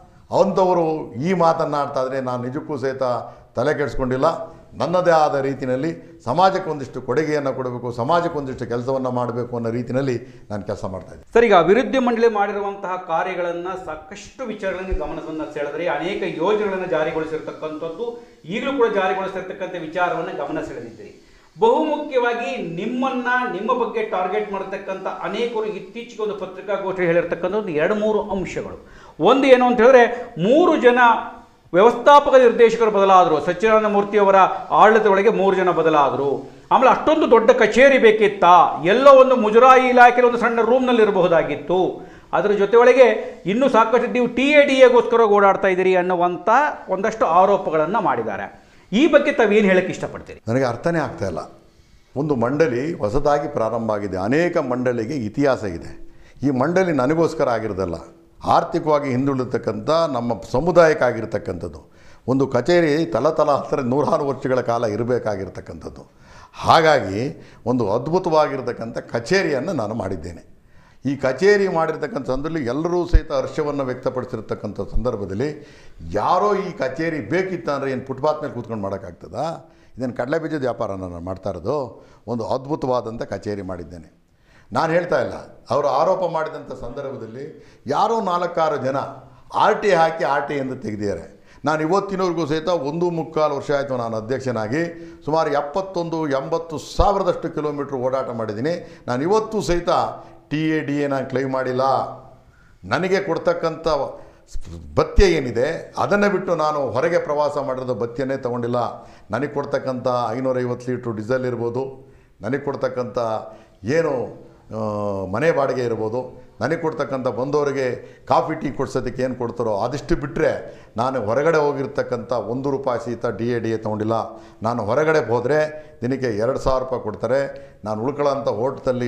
ಅಂಥವರು ಈ ಮಾತನ್ನು ಆಡ್ತಾ ಇದ್ದರೆ ನಾನು ನಿಜಕ್ಕೂ ಸಹಿತ ತಲೆ ಕೆಡಿಸ್ಕೊಂಡಿಲ್ಲ. ನನ್ನದೇ ಆದ ರೀತಿಯಲ್ಲಿ ಸಮಾಜಕ್ಕೆ ಒಂದಿಷ್ಟು ಕೊಡುಗೆಯನ್ನು ಕೊಡಬೇಕು, ಸಮಾಜಕ್ಕೆ ಒಂದಿಷ್ಟು ಕೆಲಸವನ್ನು ಮಾಡಬೇಕು ಅನ್ನೋ ರೀತಿಯಲ್ಲಿ ನಾನು ಕೆಲಸ ಮಾಡ್ತಾಯಿದ್ದೆ. ಸರ್, ಈಗ ಅಭಿವೃದ್ಧಿ ಮಂಡಳಿ ಮಾಡಿರುವಂತಹ ಕಾರ್ಯಗಳನ್ನು, ಸಾಕಷ್ಟು ವಿಚಾರಗಳನ್ನು ಗಮನವನ್ನು ಸೆಳೆದರೆ ಅನೇಕ ಯೋಜನೆಗಳನ್ನು ಜಾರಿಗೊಳಿಸಿರ್ತಕ್ಕಂಥದ್ದು, ಈಗಲೂ ಕೂಡ ಜಾರಿಗೊಳಿಸಿರ್ತಕ್ಕಂಥ ವಿಚಾರವನ್ನು ಗಮನ ಸೆಳೆದಿದ್ದೀರಿ. ಬಹುಮುಖ್ಯವಾಗಿ ನಿಮ್ಮನ್ನ ನಿಮ್ಮ ಬಗ್ಗೆ ಟಾರ್ಗೆಟ್ ಮಾಡತಕ್ಕಂಥ ಅನೇಕರು ಇತ್ತೀಚೆಗೆ ಒಂದು ಪತ್ರಿಕಾಗೋಷ್ಠಿ ಹೇಳಿರ್ತಕ್ಕಂಥ ಒಂದು ಎರಡು ಮೂರು ಅಂಶಗಳು. ಒಂದು ಏನು ಅಂತ ಹೇಳಿದ್ರೆ, ಮೂರು ಜನ ವ್ಯವಸ್ಥಾಪಕ ನಿರ್ದೇಶಕರು ಬದಲಾದರು. ಸಚ್ಚಿದಾನಂದ ಮೂರ್ತಿಯವರ ಆಡಳಿತ ಒಳಗೆ ಮೂರು ಜನ ಬದಲಾದರು. ಆಮೇಲೆ ಅಷ್ಟೊಂದು ದೊಡ್ಡ ಕಚೇರಿ ಬೇಕಿತ್ತಾ? ಎಲ್ಲೋ ಒಂದು ಮುಜರಾಯಿ ಇಲಾಖೆಯಲ್ಲಿ ಒಂದು ಸಣ್ಣ ರೂಮ್ನಲ್ಲಿ ಇರಬಹುದಾಗಿತ್ತು. ಅದರ ಜೊತೆ ಒಳಗೆ ಇನ್ನೂ ಸಾಕಷ್ಟು ನೀವು ಟಿ ಎ ಡಿ ಎಗೋಸ್ಕರ ಓಡಾಡ್ತಾ ಇದ್ದೀರಿ ಅನ್ನುವಂಥ ಒಂದಷ್ಟು ಆರೋಪಗಳನ್ನು ಮಾಡಿದ್ದಾರೆ. ಈ ಬಗ್ಗೆ ತಾವೇನು ಹೇಳಕ್ಕೆ ಇಷ್ಟಪಡ್ತೀರಿ? ನನಗೆ ಅರ್ಥನೇ ಆಗ್ತಾ ಇಲ್ಲ. ಒಂದು ಮಂಡಳಿ ಹೊಸದಾಗಿ ಪ್ರಾರಂಭ ಆಗಿದೆ. ಅನೇಕ ಮಂಡಳಿಗೆ ಇತಿಹಾಸ ಇದೆ. ಈ ಮಂಡಳಿ ನನಗೋಸ್ಕರ ಆಗಿರೋದಲ್ಲ, ಆರ್ಥಿಕವಾಗಿ ಹಿಂದುಳಿತಕ್ಕಂಥ ನಮ್ಮ ಸಮುದಾಯಕ್ಕಾಗಿರ್ತಕ್ಕಂಥದ್ದು. ಒಂದು ಕಚೇರಿ ತಲತಲಾಂತರ ನೂರಾರು ವರ್ಷಗಳ ಕಾಲ ಇರಬೇಕಾಗಿರ್ತಕ್ಕಂಥದ್ದು. ಹಾಗಾಗಿ ಒಂದು ಅದ್ಭುತವಾಗಿರ್ತಕ್ಕಂಥ ಕಚೇರಿಯನ್ನು ನಾನು ಮಾಡಿದ್ದೇನೆ. ಈ ಕಚೇರಿ ಮಾಡಿರ್ತಕ್ಕಂಥ ಸಂದರ್ಭದಲ್ಲಿ ಎಲ್ಲರೂ ಸಹಿತ ಹರ್ಷವನ್ನು ವ್ಯಕ್ತಪಡಿಸಿರ್ತಕ್ಕಂಥ ಸಂದರ್ಭದಲ್ಲಿ ಯಾರೋ ಈ ಕಚೇರಿ ಬೇಕಿತ್ತಂದರೆ ಏನು ಫುಟ್ಪಾತ್ ಮೇಲೆ ಕೂತ್ಕೊಂಡು ಮಾಡೋಕ್ಕಾಗ್ತದಾ? ಇದನ್ನು ಕಡಲೆ ಬೀಜದ ವ್ಯಾಪಾರ ನಾನು ಮಾಡ್ತಾ ಇರೋದು. ಒಂದು ಅದ್ಭುತವಾದಂಥ ಕಚೇರಿ ಮಾಡಿದ್ದೇನೆ. ನಾನು ಹೇಳ್ತಾ ಇಲ್ಲ, ಅವರು ಆರೋಪ ಮಾಡಿದಂಥ ಸಂದರ್ಭದಲ್ಲಿ ಯಾರೋ ನಾಲ್ಕಾರು ಜನ ಆರ್ ಟಿ ಹಾಕಿ ಆರ್ ಟಿ ಎಂದು ತೆಗೆದಿದ್ದಾರೆ. ನಾನು ಇವತ್ತಿನವರೆಗೂ ಸಹಿತ ಒಂದು ಮುಕ್ಕಾಲು ವರ್ಷ ಆಯಿತು ನಾನು ಅಧ್ಯಕ್ಷನಾಗಿ, ಸುಮಾರು ಎಪ್ಪತ್ತೊಂದು ಎಂಬತ್ತು ಸಾವಿರದಷ್ಟು ಕಿಲೋಮೀಟ್ರ್ ಓಡಾಟ ಮಾಡಿದ್ದೀನಿ. ನಾನು ಇವತ್ತು ಸಹಿತ ಟಿ ಎ ಡಿ ಎ ನಾನು ಕ್ಲೈಮ್ ಮಾಡಿಲ್ಲ. ನನಗೆ ಕೊಡ್ತಕ್ಕಂಥ ಭತ್ಯೆ ಏನಿದೆ ಅದನ್ನು ಬಿಟ್ಟು ನಾನು ಹೊರಗೆ ಪ್ರವಾಸ ಮಾಡಿರೋದು ಭತ್ಯೆನೇ ತೊಗೊಂಡಿಲ್ಲ. ನನಗೆ ಕೊಡ್ತಕ್ಕಂಥ ಐನೂರೈವತ್ತು ಲೀಟ್ರು ಡೀಸೆಲ್ ಇರ್ಬೋದು, ನನಗೆ ಕೊಡ್ತಕ್ಕಂಥ ಏನು ಮನೆ ಬಾಡಿಗೆ ಇರ್ಬೋದು, ನನಗೆ ಕೊಡ್ತಕ್ಕಂಥ ಬಂದವರಿಗೆ ಕಾಫಿ ಟೀ ಕೊಡ್ಸೋದಕ್ಕೆ ಏನು ಕೊಡ್ತಾರೋ ಅದಿಷ್ಟು ಬಿಟ್ಟರೆ ನಾನು ಹೊರಗಡೆ ಹೋಗಿರ್ತಕ್ಕಂಥ ಒಂದು ರೂಪಾಯಿ ಸಹಿತ ಡಿ ಎ ಡಿ ಎ ತೊಗೊಂಡಿಲ್ಲ. ನಾನು ಹೊರಗಡೆ ಹೋದರೆ ದಿನಕ್ಕೆ ಎರಡು ಸಾವಿರ ರೂಪಾಯಿ ಕೊಡ್ತಾರೆ. ನಾನು ಉಳ್ಕೊಳ್ಳೋಂಥ ಹೋಟ್ಲಲ್ಲಿ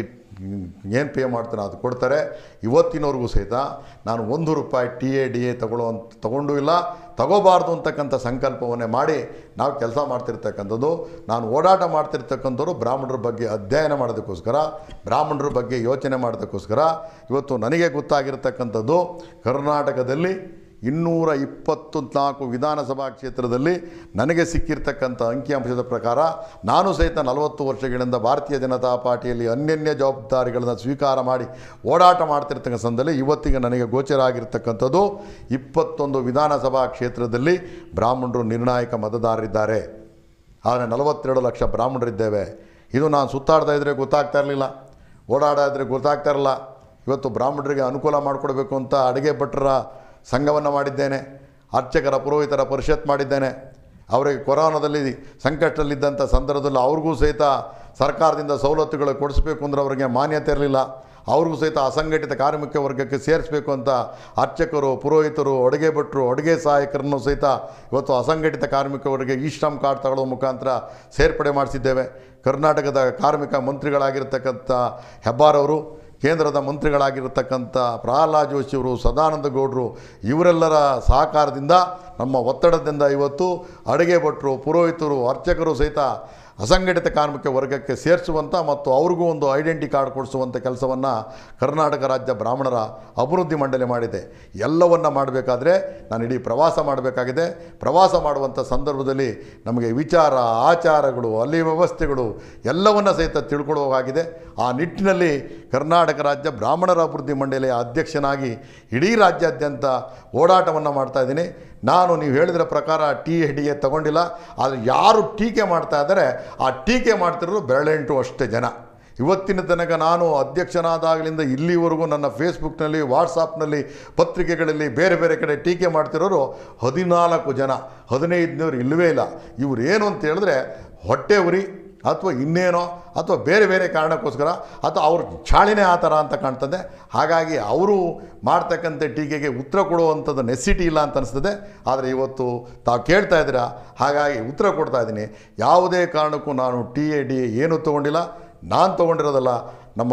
ಏನು ಪೇ ಮಾಡ್ತಾನೋ ಅದು ಕೊಡ್ತಾರೆ. ಇವತ್ತಿನವರೆಗೂ ಸಹಿತ ನಾನು ಒಂದು ರೂಪಾಯಿ ಟಿ ಎ ಡಿ ಎ ತಗೊಳ್ಳೋ ಅಂತ ತೊಗೊಂಡೂ ಇಲ್ಲ, ತಗೋಬಾರ್ದು ಅಂತಕ್ಕಂಥ ಸಂಕಲ್ಪವನ್ನೇ ಮಾಡಿ ನಾವು ಕೆಲಸ ಮಾಡ್ತಿರ್ತಕ್ಕಂಥದ್ದು. ನಾನು ಓಡಾಟ ಮಾಡ್ತಿರ್ತಕ್ಕಂಥವ್ರು ಬ್ರಾಹ್ಮಣರ ಬಗ್ಗೆ ಅಧ್ಯಯನ ಮಾಡೋದಕ್ಕೋಸ್ಕರ, ಬ್ರಾಹ್ಮಣರ ಬಗ್ಗೆ ಯೋಚನೆ ಮಾಡೋದಕ್ಕೋಸ್ಕರ. ಇವತ್ತು ನನಗೆ ಗೊತ್ತಾಗಿರ್ತಕ್ಕಂಥದ್ದು ಕರ್ನಾಟಕದಲ್ಲಿ ಇನ್ನೂರ ಇಪ್ಪತ್ತು ನಾಲ್ಕು ವಿಧಾನಸಭಾ ಕ್ಷೇತ್ರದಲ್ಲಿ ನನಗೆ ಸಿಕ್ಕಿರ್ತಕ್ಕಂಥ ಅಂಕಿಅಂಶದ ಪ್ರಕಾರ ನಾನು ಸಹಿತ ನಲವತ್ತು ವರ್ಷಗಳಿಂದ ಭಾರತೀಯ ಜನತಾ ಪಾರ್ಟಿಯಲ್ಲಿ ಅನ್ಯನ್ಯ ಜವಾಬ್ದಾರಿಗಳನ್ನು ಸ್ವೀಕಾರ ಮಾಡಿ ಓಡಾಟ ಮಾಡ್ತಿರ್ತಕ್ಕಂಥ ಸಂದರ್ಭದಲ್ಲಿ ಇವತ್ತಿಗೆ ನನಗೆ ಗೋಚರ ಆಗಿರ್ತಕ್ಕಂಥದ್ದು ಇಪ್ಪತ್ತೊಂದು ವಿಧಾನಸಭಾ ಕ್ಷೇತ್ರದಲ್ಲಿ ಬ್ರಾಹ್ಮಣರು ನಿರ್ಣಾಯಕ ಮತದಾರರಿದ್ದಾರೆ. ಆದರೆ ನಲವತ್ತೆರಡು ಲಕ್ಷ ಬ್ರಾಹ್ಮಣರಿದ್ದೇವೆ. ಇದು ನಾನು ಸುತ್ತಾಡ್ತಾ ಇದ್ದರೆ ಗೊತ್ತಾಗ್ತಾ ಇರಲಿಲ್ಲ, ಓಡಾಡ ಇದ್ದರೆ ಗೊತ್ತಾಗ್ತಾ ಇರಲಿಲ್ಲ. ಇವತ್ತು ಬ್ರಾಹ್ಮಣರಿಗೆ ಅನುಕೂಲ ಮಾಡಿಕೊಡ್ಬೇಕು ಅಂತ ಅಡುಗೆ ಭಟ್ರ ಸಂಘವನ್ನು ಮಾಡಿದ್ದೇನೆ, ಅರ್ಚಕರ ಪುರೋಹಿತರ ಪರಿಷತ್ ಮಾಡಿದ್ದೇನೆ. ಅವರಿಗೆ ಕೊರೋನಾದಲ್ಲಿ ಸಂಕಷ್ಟದಲ್ಲಿದ್ದಂಥ ಸಂದರ್ಭದಲ್ಲಿ ಅವ್ರಿಗೂ ಸಹಿತ ಸರ್ಕಾರದಿಂದ ಸವಲತ್ತುಗಳು ಕೊಡಿಸ್ಬೇಕು ಅಂದರೆ ಅವರಿಗೆ ಮಾನ್ಯತೆ ಇರಲಿಲ್ಲ. ಅವ್ರಿಗೂ ಸಹಿತ ಅಸಂಘಟಿತ ಕಾರ್ಮಿಕ ವರ್ಗಕ್ಕೆ ಸೇರಿಸಬೇಕು ಅಂತ ಅರ್ಚಕರು, ಪುರೋಹಿತರು, ಅಡುಗೆ ಭಟ್ರು, ಅಡುಗೆ ಸಹಾಯಕರನ್ನು ಸಹಿತ ಇವತ್ತು ಅಸಂಘಟಿತ ಕಾರ್ಮಿಕ ವರ್ಗಕ್ಕೆ ಈ ಶ್ರಮ್ ಕಾರ್ಡ್ ತಗೊಳ್ಳೋ ಮುಖಾಂತರ ಸೇರ್ಪಡೆ ಮಾಡಿಸಿದ್ದೇವೆ. ಕರ್ನಾಟಕದ ಕಾರ್ಮಿಕ ಮಂತ್ರಿಗಳಾಗಿರ್ತಕ್ಕಂಥ ಹೆಬ್ಬಾರವರು, ಕೇಂದ್ರದ ಮಂತ್ರಿಗಳಾಗಿರ್ತಕ್ಕಂಥ ಪ್ರಹ್ಲಾದ್ ಜೋಶಿಯವರು, ಸದಾನಂದ ಗೌಡರು, ಇವರೆಲ್ಲರ ಸಹಕಾರದಿಂದ ನಮ್ಮ ಒತ್ತಡದಿಂದ ಇವತ್ತು ಅಡುಗೆ ಭಟ್ರು, ಪುರೋಹಿತರು, ಅರ್ಚಕರು ಸಹಿತ ಅಸಂಘಟಿತ ಕಾರ್ಮಿಕ ವರ್ಗಕ್ಕೆ ಸೇರಿಸುವಂಥ ಮತ್ತು ಅವ್ರಿಗೂ ಒಂದು ಐಡೆಂಟಿ ಕಾರ್ಡ್ ಕೊಡಿಸುವಂಥ ಕೆಲಸವನ್ನು ಕರ್ನಾಟಕ ರಾಜ್ಯ ಬ್ರಾಹ್ಮಣರ ಅಭಿವೃದ್ಧಿ ಮಂಡಳಿ ಮಾಡಿದೆ. ಎಲ್ಲವನ್ನು ಮಾಡಬೇಕಾದ್ರೆ ನಾನು ಇಡೀ ಪ್ರವಾಸ ಮಾಡಬೇಕಾಗಿದೆ. ಪ್ರವಾಸ ಮಾಡುವಂಥ ಸಂದರ್ಭದಲ್ಲಿ ನಮಗೆ ವಿಚಾರ, ಆಚಾರಗಳು, ಅಲ್ಲಿ ವ್ಯವಸ್ಥೆಗಳು ಎಲ್ಲವನ್ನು ಸಹಿತ ತಿಳ್ಕೊಳ್ಳುವಾಗಿದೆ. ಆ ನಿಟ್ಟಿನಲ್ಲಿ ಕರ್ನಾಟಕ ರಾಜ್ಯ ಬ್ರಾಹ್ಮಣರ ಅಭಿವೃದ್ಧಿ ಮಂಡಳಿಯ ಅಧ್ಯಕ್ಷನಾಗಿ ಇಡೀ ರಾಜ್ಯಾದ್ಯಂತ ಓಡಾಟವನ್ನು ಮಾಡ್ತಾಯಿದ್ದೀನಿ. ನಾನು ನೀವು ಹೇಳಿದ್ರ ಪ್ರಕಾರ ಟಿ ಎ ಡಿ ಎ ತಗೊಂಡಿಲ್ಲ. ಆದರೆ ಯಾರು ಟೀಕೆ ಮಾಡ್ತಾ ಇದ್ದಾರೆ ಆ ಟೀಕೆ ಮಾಡ್ತಿರೋರು ಬೆರಳೆಂಟು ಅಷ್ಟೇ ಜನ. ಇವತ್ತಿನ ತನಕ ನಾನು ಅಧ್ಯಕ್ಷನಾದಾಗಲಿಂದ ಇಲ್ಲಿವರೆಗೂ ನನ್ನ ಫೇಸ್ಬುಕ್ನಲ್ಲಿ, ವಾಟ್ಸಾಪ್ನಲ್ಲಿ, ಪತ್ರಿಕೆಗಳಲ್ಲಿ ಬೇರೆ ಬೇರೆ ಕಡೆ ಟೀಕೆ ಮಾಡ್ತಿರೋರು ಹದಿನಾಲ್ಕು ಜನ, ಹದಿನೈದುನೂರು ಇಲ್ಲವೇ ಇಲ್ಲ. ಇವರು ಏನು ಅಂತ ಹೇಳಿದ್ರೆ ಹೊಟ್ಟೆ ಉರಿ ಅಥವಾ ಇನ್ನೇನೋ ಅಥವಾ ಬೇರೆ ಬೇರೆ ಕಾರಣಕ್ಕೋಸ್ಕರ ಅಥವಾ ಅವ್ರ ಚಾಳಿನೇ ಆ ಥರ ಅಂತ ಕಾಣ್ತದೆ. ಹಾಗಾಗಿ ಅವರು ಮಾಡ್ತಕ್ಕಂಥ ಟೀಕೆಗೆ ಉತ್ತರ ಕೊಡುವಂಥದ್ದು ನೆಸಿಟಿ ಇಲ್ಲ ಅಂತ ಅನಿಸ್ತದೆ. ಆದರೆ ಇವತ್ತು ತಾವು ಕೇಳ್ತಾ ಇದ್ದೀರಾ, ಹಾಗಾಗಿ ಉತ್ತರ ಕೊಡ್ತಾ ಇದ್ದೀನಿ. ಯಾವುದೇ ಕಾರಣಕ್ಕೂ ನಾನು ಟಿ ಎ ಡಿ ಏನೂ ತೊಗೊಂಡಿಲ್ಲ. ನಾನು ತೊಗೊಂಡಿರೋದಲ್ಲ, ನಮ್ಮ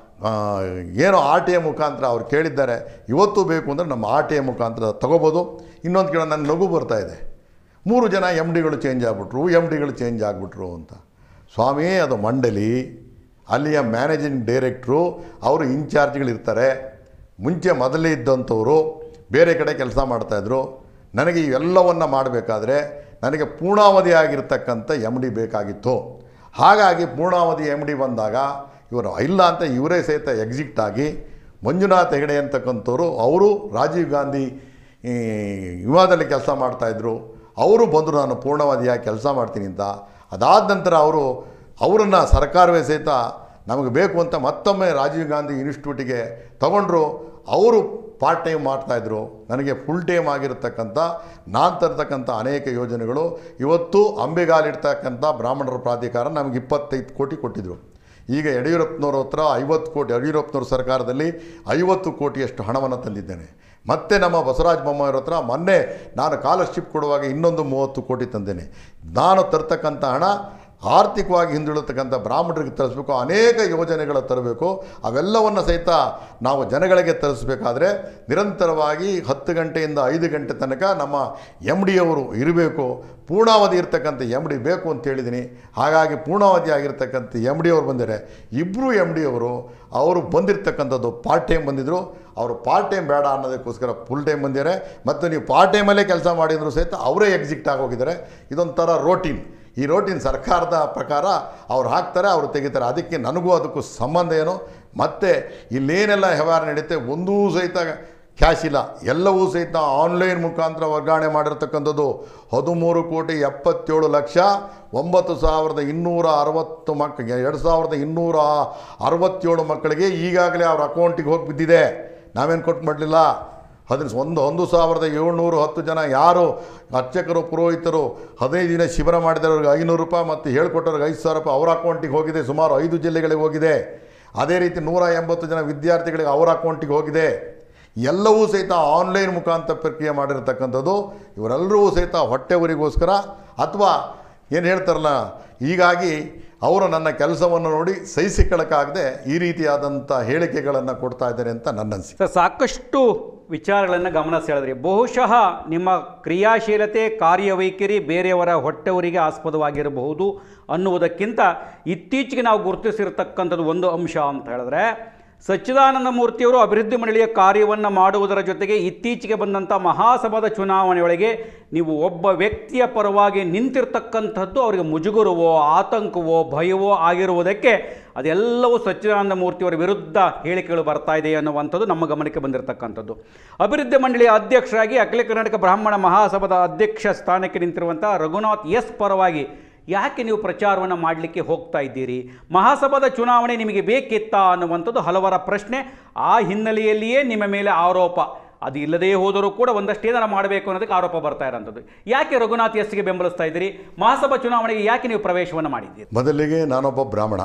ಏನೋ ಆರ್ ಟಿ ಎ ಮುಖಾಂತರ ಅವ್ರು ಕೇಳಿದ್ದಾರೆ. ಇವತ್ತು ಬೇಕು ಅಂದರೆ ನಮ್ಮ ಆರ್ ಟಿ ಎ ಮುಖಾಂತರ ತೊಗೋಬೋದು. ಇನ್ನೊಂದು ಕೇಳೋ ನನ್ನ ನಗು ಬರ್ತಾಯಿದೆ, ಮೂರು ಜನ ಎಮ್ ಡಿಗಳು ಚೇಂಜ್ ಆಗಿಬಿಟ್ರು, ಎಮ್ ಡಿಗಳು ಚೇಂಜ್ ಆಗಿಬಿಟ್ರು ಅಂತ. ಸ್ವಾಮಿ, ಅದು ಮಂಡಳಿ, ಅಲ್ಲಿಯ ಮ್ಯಾನೇಜಿಂಗ್ ಡೈರೆಕ್ಟ್ರು, ಅವರು ಇನ್ಚಾರ್ಜ್ಗಳಿರ್ತಾರೆ. ಮುಂಚೆ ಮೊದಲೇ ಇದ್ದಂಥವರು ಬೇರೆ ಕಡೆ ಕೆಲಸ ಮಾಡ್ತಾಯಿದ್ರು. ನನಗೆ ಇವೆಲ್ಲವನ್ನು ಮಾಡಬೇಕಾದ್ರೆ ನನಗೆ ಪೂರ್ಣಾವಧಿ ಆಗಿರ್ತಕ್ಕಂಥ ಎಮ್ ಡಿ ಬೇಕಾಗಿತ್ತು. ಹಾಗಾಗಿ ಪೂರ್ಣಾವಧಿ ಎಮ್ ಡಿ ಬಂದಾಗ ಇವರು ಇಲ್ಲ ಅಂತ ಇವರೇ ಸಹಿತ ಎಕ್ಸಿಟ್ ಆಗಿ ಮಂಜುನಾಥ್ ಹೆಗಡೆ ಅಂತಕ್ಕಂಥವ್ರು, ಅವರು ರಾಜೀವ್ ಗಾಂಧಿ ವಿವಾದದಲ್ಲಿ ಕೆಲಸ ಮಾಡ್ತಾಯಿದ್ರು. ಅವರು ಬಂದರು ನಾನು ಪೂರ್ಣಾವಧಿಯಾಗಿ ಕೆಲಸ ಮಾಡ್ತೀನಿ ಅಂತ. ಅದಾದ ನಂತರ ಅವರು ಅವರನ್ನು ಸರ್ಕಾರವೇ ಸಹಿತ ನಮಗೆ ಬೇಕು ಅಂತ ಮತ್ತೊಮ್ಮೆ ರಾಜೀವ್ ಗಾಂಧಿ ಇನ್ಸ್ಟಿಟ್ಯೂಟಿಗೆ ತಗೊಂಡ್ರು. ಅವರು ಪಾರ್ಟ್ ಟೈಮ್ ಮಾಡ್ತಾಯಿದ್ರು. ನನಗೆ ಫುಲ್ ಟೈಮ್ ಆಗಿರ್ತಕ್ಕಂಥ ನಾನು ತರ್ತಕ್ಕಂಥ ಅನೇಕ ಯೋಜನೆಗಳು ಇವತ್ತು ಅಂಬೆಗಾಲಿಡ್ತಕ್ಕಂಥ ಬ್ರಾಹ್ಮಣರ ಪ್ರಾಧಿಕಾರ ನಮಗೆ ಇಪ್ಪತ್ತೈದು ಕೋಟಿ ಕೊಟ್ಟಿದ್ದರು. ಈಗ ಯಡಿಯೂರಪ್ಪನವ್ರ ಹತ್ರ ಐವತ್ತು ಕೋಟಿ, ಯಡಿಯೂರಪ್ಪನವ್ರ ಸರ್ಕಾರದಲ್ಲಿ ಐವತ್ತು ಕೋಟಿಯಷ್ಟು ಹಣವನ್ನು ತಂದಿದ್ದೇನೆ. ಮತ್ತು ನಮ್ಮ ಬಸವರಾಜ ಬೊಮ್ಮಾಯಿಯವ್ರ ಹತ್ರ ಮೊನ್ನೆ ನಾನು ಸ್ಕಾಲರ್ಶಿಪ್ ಕೊಡುವಾಗ ಇನ್ನೊಂದು ಮೂವತ್ತು ಕೋಟಿ ತಂದೇನೆ. ನಾನು ತರ್ತಕ್ಕಂಥ ಹಣ ಆರ್ಥಿಕವಾಗಿ ಹಿಂದುಳಿತಕ್ಕಂಥ ಬ್ರಾಹ್ಮಣರಿಗೆ ತರಿಸ್ಬೇಕು, ಅನೇಕ ಯೋಜನೆಗಳ ತರಬೇಕು. ಅವೆಲ್ಲವನ್ನು ಸಹಿತ ನಾವು ಜನಗಳಿಗೆ ತರಿಸ್ಬೇಕಾದ್ರೆ ನಿರಂತರವಾಗಿ ಹತ್ತು ಗಂಟೆಯಿಂದ ಐದು ಗಂಟೆ ತನಕ ನಮ್ಮ ಎಮ್ ಡಿಯವರು ಇರಬೇಕು. ಪೂರ್ಣಾವಧಿ ಇರ್ತಕ್ಕಂಥ ಎಮ್ ಡಿ ಬೇಕು ಅಂತ ಹೇಳಿದ್ದೀನಿ. ಹಾಗಾಗಿ ಪೂರ್ಣಾವಧಿ ಆಗಿರ್ತಕ್ಕಂಥ ಎಮ್ ಡಿ ಅವರು ಬಂದಿದ್ದಾರೆ. ಇಬ್ಬರು ಎಮ್ ಡಿ ಅವರು ಅವರು ಬಂದಿರತಕ್ಕಂಥದ್ದು ಪಾರ್ಟ್ ಟೈಮ್ ಬಂದಿದ್ದರು. ಅವರು ಪಾರ್ಟ್ ಟೈಮ್ ಬೇಡ ಅನ್ನೋದಕ್ಕೋಸ್ಕರ ಫುಲ್ ಟೈಮ್ ಬಂದಿದ್ದಾರೆ. ಮತ್ತು ನೀವು ಪಾರ್ಟ್ ಟೈಮಲ್ಲೇ ಕೆಲಸ ಮಾಡಿದ್ರು ಸಹಿತ ಅವರೇ ಎಕ್ಸಿಟ್ ಆಗೋಗಿದ್ದಾರೆ. ಇದೊಂಥರ ರೋಟೀನ್. ಈ ರೋಟೀನ್ ಸರ್ಕಾರದ ಪ್ರಕಾರ ಅವ್ರು ಹಾಕ್ತಾರೆ, ಅವರು ತೆಗಿತಾರೆ. ಅದಕ್ಕೆ ನನಗೂ ಅದಕ್ಕೂ ಸಂಬಂಧ ಏನು? ಮತ್ತು ಇಲ್ಲೇನೆಲ್ಲ ವ್ಯವಹಾರ ನಡೀತೆ ಒಂದೂ ಸಹಿತ ಕ್ಯಾಶ್ ಇಲ್ಲ, ಎಲ್ಲವೂ ಸಹಿತ ಆನ್ಲೈನ್ ಮುಖಾಂತರ ವರ್ಗಾವಣೆ ಮಾಡಿರ್ತಕ್ಕಂಥದ್ದು. ಹದಿಮೂರು ಕೋಟಿ ಎಪ್ಪತ್ತೇಳು ಲಕ್ಷ ಒಂಬತ್ತು ಸಾವಿರದ ಇನ್ನೂರ ಅರವತ್ತು ಮಕ್ಕಳಿಗೆ ಎರಡು ಸಾವಿರದ ಇನ್ನೂರ ಅರವತ್ತೇಳು ಮಕ್ಕಳಿಗೆ ಈಗಾಗಲೇ ಅವ್ರ ಅಕೌಂಟಿಗೆ ಹೋಗಿ ಬಿದ್ದಿದೆ. ನಾವೇನು ಕೊಟ್ಟು ಮಾಡಲಿಲ್ಲ. ಹದಿನ ಒಂದು ಒಂದು ಸಾವಿರದ ಏಳ್ನೂರು ಹತ್ತು ಜನ ಯಾರು ಅರ್ಚಕರು ಪುರೋಹಿತರು ಹದಿನೈದು ದಿನ ಶಿಬಿರ ಮಾಡಿದವ್ರಿಗೆ ಐನೂರು ರೂಪಾಯಿ ಮತ್ತು ಹೇಳ್ಕೊಟ್ಟವ್ರಿಗೆ ಐದು ಸಾವಿರ ರೂಪಾಯಿ ಅವ್ರ ಅಕೌಂಟಿಗೆ ಹೋಗಿದೆ. ಸುಮಾರು ಐದು ಜಿಲ್ಲೆಗಳಿಗೆ ಹೋಗಿದೆ. ಅದೇ ರೀತಿ ನೂರ ಎಂಬತ್ತು ಜನ ವಿದ್ಯಾರ್ಥಿಗಳಿಗೆ ಅವರ ಅಕೌಂಟಿಗೆ ಹೋಗಿದೆ. ಎಲ್ಲವೂ ಸಹಿತ ಆನ್ಲೈನ್ ಮುಖಾಂತರ ಪ್ರಕ್ರಿಯೆ ಮಾಡಿರ್ತಕ್ಕಂಥದ್ದು. ಇವರೆಲ್ಲರೂ ಸಹಿತ ಹೊಟ್ಟೆವರಿಗೋಸ್ಕರ ಅಥವಾ ಏನು ಹೇಳ್ತಾರಲ್ಲ, ಹೀಗಾಗಿ ಅವರು ನನ್ನ ಕೆಲಸವನ್ನು ನೋಡಿ ಸಹಿಸಿಕೊಳ್ಳಕ್ಕಾಗದೆ ಈ ರೀತಿಯಾದಂಥ ಹೇಳಿಕೆಗಳನ್ನು ಕೊಡ್ತಾ ಇದ್ದಾರೆ ಅಂತ ನನ್ನ ಅನಿಸಿಕೆ. ಸರ್, ಸಾಕಷ್ಟು ವಿಚಾರಗಳನ್ನು ಗಮನ ಸೆಳೆದ್ರಿ. ಬಹುಶಃ ನಿಮ್ಮ ಕ್ರಿಯಾಶೀಲತೆ, ಕಾರ್ಯವೈಖರಿ ಬೇರೆಯವರ ಹೊಟ್ಟೆವರಿಗೆ ಆಸ್ಪದವಾಗಿರಬಹುದು ಅನ್ನುವುದಕ್ಕಿಂತ ಇತ್ತೀಚೆಗೆ ನಾವು ಗುರುತಿಸಿರ್ತಕ್ಕಂಥದ್ದು ಒಂದು ಅಂಶ ಅಂತ ಹೇಳಿದ್ರೆ, ಸಚ್ಚಿದಾನಂದ ಮೂರ್ತಿಯವರು ಅಭಿವೃದ್ಧಿ ಮಂಡಳಿಯ ಕಾರ್ಯವನ್ನು ಮಾಡುವುದರ ಜೊತೆಗೆ ಇತ್ತೀಚೆಗೆ ಬಂದಂಥ ಮಹಾಸಭಾದ ಚುನಾವಣೆಯೊಳಗೆ ನೀವು ಒಬ್ಬ ವ್ಯಕ್ತಿಯ ಪರವಾಗಿ ನಿಂತಿರ್ತಕ್ಕಂಥದ್ದು ಅವರಿಗೆ ಮುಜುಗರವೋ ಆತಂಕವೋ ಭಯವೋ ಆಗಿರುವುದಕ್ಕೆ ಅದೆಲ್ಲವೂ ಸಚ್ಚಿದಾನಂದ ಮೂರ್ತಿಯವರ ವಿರುದ್ಧ ಹೇಳಿಕೆಗಳು ಬರ್ತಾ ಇದೆ ಅನ್ನುವಂಥದ್ದು ನಮ್ಮ ಗಮನಕ್ಕೆ ಬಂದಿರತಕ್ಕಂಥದ್ದು. ಅಭಿವೃದ್ಧಿ ಮಂಡಳಿಯ ಅಧ್ಯಕ್ಷರಾಗಿ ಅಖಿಲ ಕರ್ನಾಟಕ ಬ್ರಾಹ್ಮಣ ಮಹಾಸಭಾದ ಅಧ್ಯಕ್ಷ ಸ್ಥಾನಕ್ಕೆ ನಿಂತಿರುವಂಥ ರಘುನಾಥ್ ಎಸ್ ಪರವಾಗಿ ಯಾಕೆ ನೀವು ಪ್ರಚಾರವನ್ನು ಮಾಡಲಿಕ್ಕೆ ಹೋಗ್ತಾ ಇದ್ದೀರಿ? ಮಹಾಸಭಾದ ಚುನಾವಣೆ ನಿಮಗೆ ಬೇಕಿತ್ತಾ ಅನ್ನುವಂಥದ್ದು ಹಲವರ ಪ್ರಶ್ನೆ. ಆ ಹಿನ್ನೆಲೆಯಲ್ಲಿಯೇ ನಿಮ್ಮ ಮೇಲೆ ಆರೋಪ, ಅದು ಇಲ್ಲದೇ ಹೋದರೂ ಕೂಡ ಒಂದಷ್ಟು ಏನಾರ ಮಾಡಬೇಕು ಅನ್ನೋದಕ್ಕೆ ಆರೋಪ ಬರ್ತಾ ಇರೋಂಥದ್ದು. ಯಾಕೆ ರಘುನಾಥ್ ಎಸ್ಗೆ ಬೆಂಬಲಿಸ್ತಾ ಇದ್ದೀರಿ? ಮಹಾಸಭಾ ಚುನಾವಣೆಗೆ ಯಾಕೆ ನೀವು ಪ್ರವೇಶವನ್ನು ಮಾಡಿದ್ದೀರಿ? ಮೊದಲಿಗೆ ನಾನೊಬ್ಬ ಬ್ರಾಹ್ಮಣ.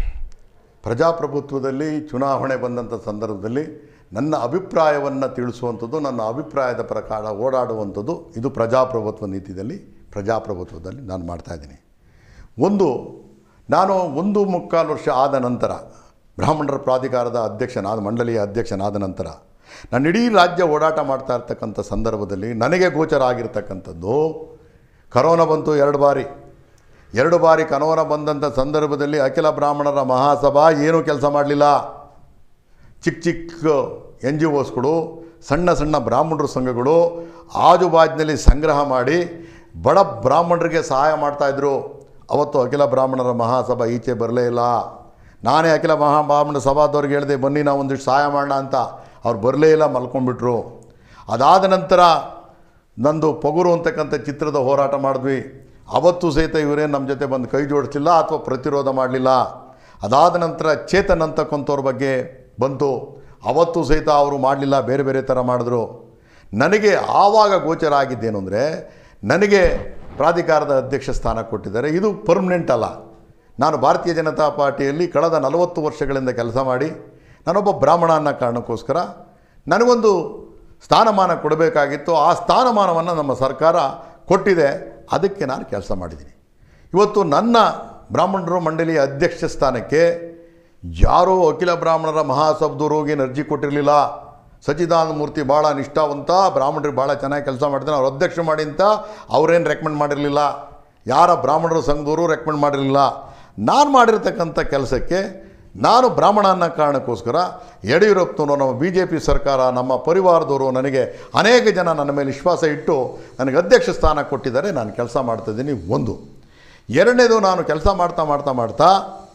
ಪ್ರಜಾಪ್ರಭುತ್ವದಲ್ಲಿ ಚುನಾವಣೆ ಬಂದಂಥ ಸಂದರ್ಭದಲ್ಲಿ ನನ್ನ ಅಭಿಪ್ರಾಯವನ್ನು ತಿಳಿಸುವಂಥದ್ದು, ನನ್ನ ಅಭಿಪ್ರಾಯದ ಪ್ರಕಾರ ಓಡಾಡುವಂಥದ್ದು, ಇದು ಪ್ರಜಾಪ್ರಭುತ್ವ ನೀತಿಯಲ್ಲಿ ಪ್ರಜಾಪ್ರಭುತ್ವದಲ್ಲಿ ನಾನು ಮಾಡ್ತಾಯಿದ್ದೀನಿ. ಒಂದು ನಾನು ಒಂದು ಮುಕ್ಕಾಲು ವರ್ಷ ಆದ ನಂತರ ಬ್ರಾಹ್ಮಣರ ಪ್ರಾಧಿಕಾರದ ಅಧ್ಯಕ್ಷನಾದ ಮಂಡಳಿಯ ಅಧ್ಯಕ್ಷನಾದ ನಂತರ ನಾನು ಇಡೀ ರಾಜ್ಯ ಓಡಾಟ ಮಾಡ್ತಾ ಇರ್ತಕ್ಕಂಥ ಸಂದರ್ಭದಲ್ಲಿ ನನಗೆ ಗೋಚರ ಆಗಿರ್ತಕ್ಕಂಥದ್ದು, ಕರೋನಾ ಬಂತು ಎರಡು ಬಾರಿ ಎರಡು ಬಾರಿ ಕರೋನಾ ಬಂದಂಥ ಸಂದರ್ಭದಲ್ಲಿ ಅಖಿಲ ಬ್ರಾಹ್ಮಣರ ಮಹಾಸಭಾ ಏನೂ ಕೆಲಸ ಮಾಡಲಿಲ್ಲ. ಚಿಕ್ಕ ಚಿಕ್ಕ ಎನ್ ಜಿ ಓಸ್ಗಳು, ಸಣ್ಣ ಸಣ್ಣ ಬ್ರಾಹ್ಮಣರ ಸಂಘಗಳು ಆಜುಬಾಜಿನಲ್ಲಿ ಸಂಗ್ರಹ ಮಾಡಿ ಬಡ ಬ್ರಾಹ್ಮಣರಿಗೆ ಸಹಾಯ ಮಾಡ್ತಾಯಿದ್ರು. ಅವತ್ತು ಅಖಿಲ ಬ್ರಾಹ್ಮಣರ ಮಹಾಸಭಾ ಈಚೆ ಬರಲೇ ಇಲ್ಲ. ನಾನೇ ಅಖಿಲ ಮಹಾ ಬ್ರಾಹ್ಮಣ ಸಭಾದವ್ರಿಗೆ ಹೇಳಿದೆ, ಬನ್ನಿ ನಾವು ಒಂದಿಷ್ಟು ಸಹಾಯ ಮಾಡೋಣ ಅಂತ. ಅವ್ರು ಬರಲೇ ಇಲ್ಲ, ಮಲ್ಕೊಂಡ್ಬಿಟ್ರು. ಅದಾದ ನಂತರ ನಂದು ಪಗುರು ಅಂತಕ್ಕಂಥ ಚಿತ್ರದ ಹೋರಾಟ ಮಾಡಿದ್ವಿ. ಅವತ್ತು ಸಹಿತ ಇವರೇನು ನಮ್ಮ ಜೊತೆ ಬಂದು ಕೈ ಜೋಡಿಸಲಿಲ್ಲ ಅಥವಾ ಪ್ರತಿರೋಧ ಮಾಡಲಿಲ್ಲ. ಅದಾದ ನಂತರ ಚೇತನ್ ಅಂತಕ್ಕಂಥವ್ರ ಬಗ್ಗೆ ಬಂತು. ಅವತ್ತು ಸಹಿತ ಅವರು ಮಾಡಲಿಲ್ಲ, ಬೇರೆ ಬೇರೆ ಥರ ಮಾಡಿದ್ರು. ನನಗೆ ಆವಾಗ ಗೋಚರ ಆಗಿದ್ದೇನು ಅಂದರೆ, ನನಗೆ ಪ್ರಾಧಿಕಾರದ ಅಧ್ಯಕ್ಷ ಸ್ಥಾನ ಕೊಟ್ಟಿದ್ದಾರೆ. ಇದು ಪರ್ಮನೆಂಟ್ ಅಲ್ಲ. ನಾನು ಭಾರತೀಯ ಜನತಾ ಪಾರ್ಟಿಯಲ್ಲಿ ಕಳೆದ ನಲವತ್ತು ವರ್ಷಗಳಿಂದ ಕೆಲಸ ಮಾಡಿ ನಾನೊಬ್ಬ ಬ್ರಾಹ್ಮಣ ಅನ್ನೋ ಕಾರಣಕ್ಕೋಸ್ಕರ ನನಗೊಂದು ಸ್ಥಾನಮಾನ ಕೊಡಬೇಕಾಗಿತ್ತು. ಆ ಸ್ಥಾನಮಾನವನ್ನು ನಮ್ಮ ಸರ್ಕಾರ ಕೊಟ್ಟಿದೆ. ಅದಕ್ಕೆ ನಾನು ಕೆಲಸ ಮಾಡಿದ್ದೀನಿ. ಇವತ್ತು ನನ್ನ ಬ್ರಾಹ್ಮಣರ ಮಂಡಳಿಯ ಅಧ್ಯಕ್ಷ ಸ್ಥಾನಕ್ಕೆ ಯಾರೂ ಅಖಿಲ ಬ್ರಾಹ್ಮಣರ ಮಹಾಸಭಾದವರು ಹೋಗಿ ಅರ್ಜಿ ಕೊಟ್ಟಿರಲಿಲ್ಲ. ಸಚ್ಚಿದಾನಂದ ಮೂರ್ತಿ ಭಾಳ ನಿಷ್ಠಾವಂತ, ಬ್ರಾಹ್ಮಣರಿಗೆ ಭಾಳ ಚೆನ್ನಾಗಿ ಕೆಲಸ ಮಾಡ್ತಾನೆ, ಅವ್ರು ಅಧ್ಯಕ್ಷ ಮಾಡಿ ಅಂತ ಅವರೇನು ರೆಕಮೆಂಡ್ ಮಾಡಿರಲಿಲ್ಲ. ಯಾರ ಬ್ರಾಹ್ಮಣರ ಸಂಘದವರು ರೆಕಮೆಂಡ್ ಮಾಡಿರಲಿಲ್ಲ. ನಾನು ಮಾಡಿರ್ತಕ್ಕಂಥ ಕೆಲಸಕ್ಕೆ ನಾನು ಬ್ರಾಹ್ಮಣ ಅನ್ನೋ ಕಾರಣಕ್ಕೋಸ್ಕರ ಯಡಿಯೂರಪ್ಪನವರು, ನಮ್ಮ ಬಿ ಜೆ ಪಿ ಸರ್ಕಾರ, ನಮ್ಮ ಪರಿವಾರದವರು ನನಗೆ ಅನೇಕ ಜನ ನನ್ನ ಮೇಲೆ ವಿಶ್ವಾಸ ಇಟ್ಟು ನನಗೆ ಅಧ್ಯಕ್ಷ ಸ್ಥಾನ ಕೊಟ್ಟಿದ್ದಾರೆ. ನಾನು ಕೆಲಸ ಮಾಡ್ತಾಯಿದ್ದೀನಿ. ಒಂದು. ಎರಡನೇದು, ನಾನು ಕೆಲಸ ಮಾಡ್ತಾ ಮಾಡ್ತಾ ಮಾಡ್ತಾ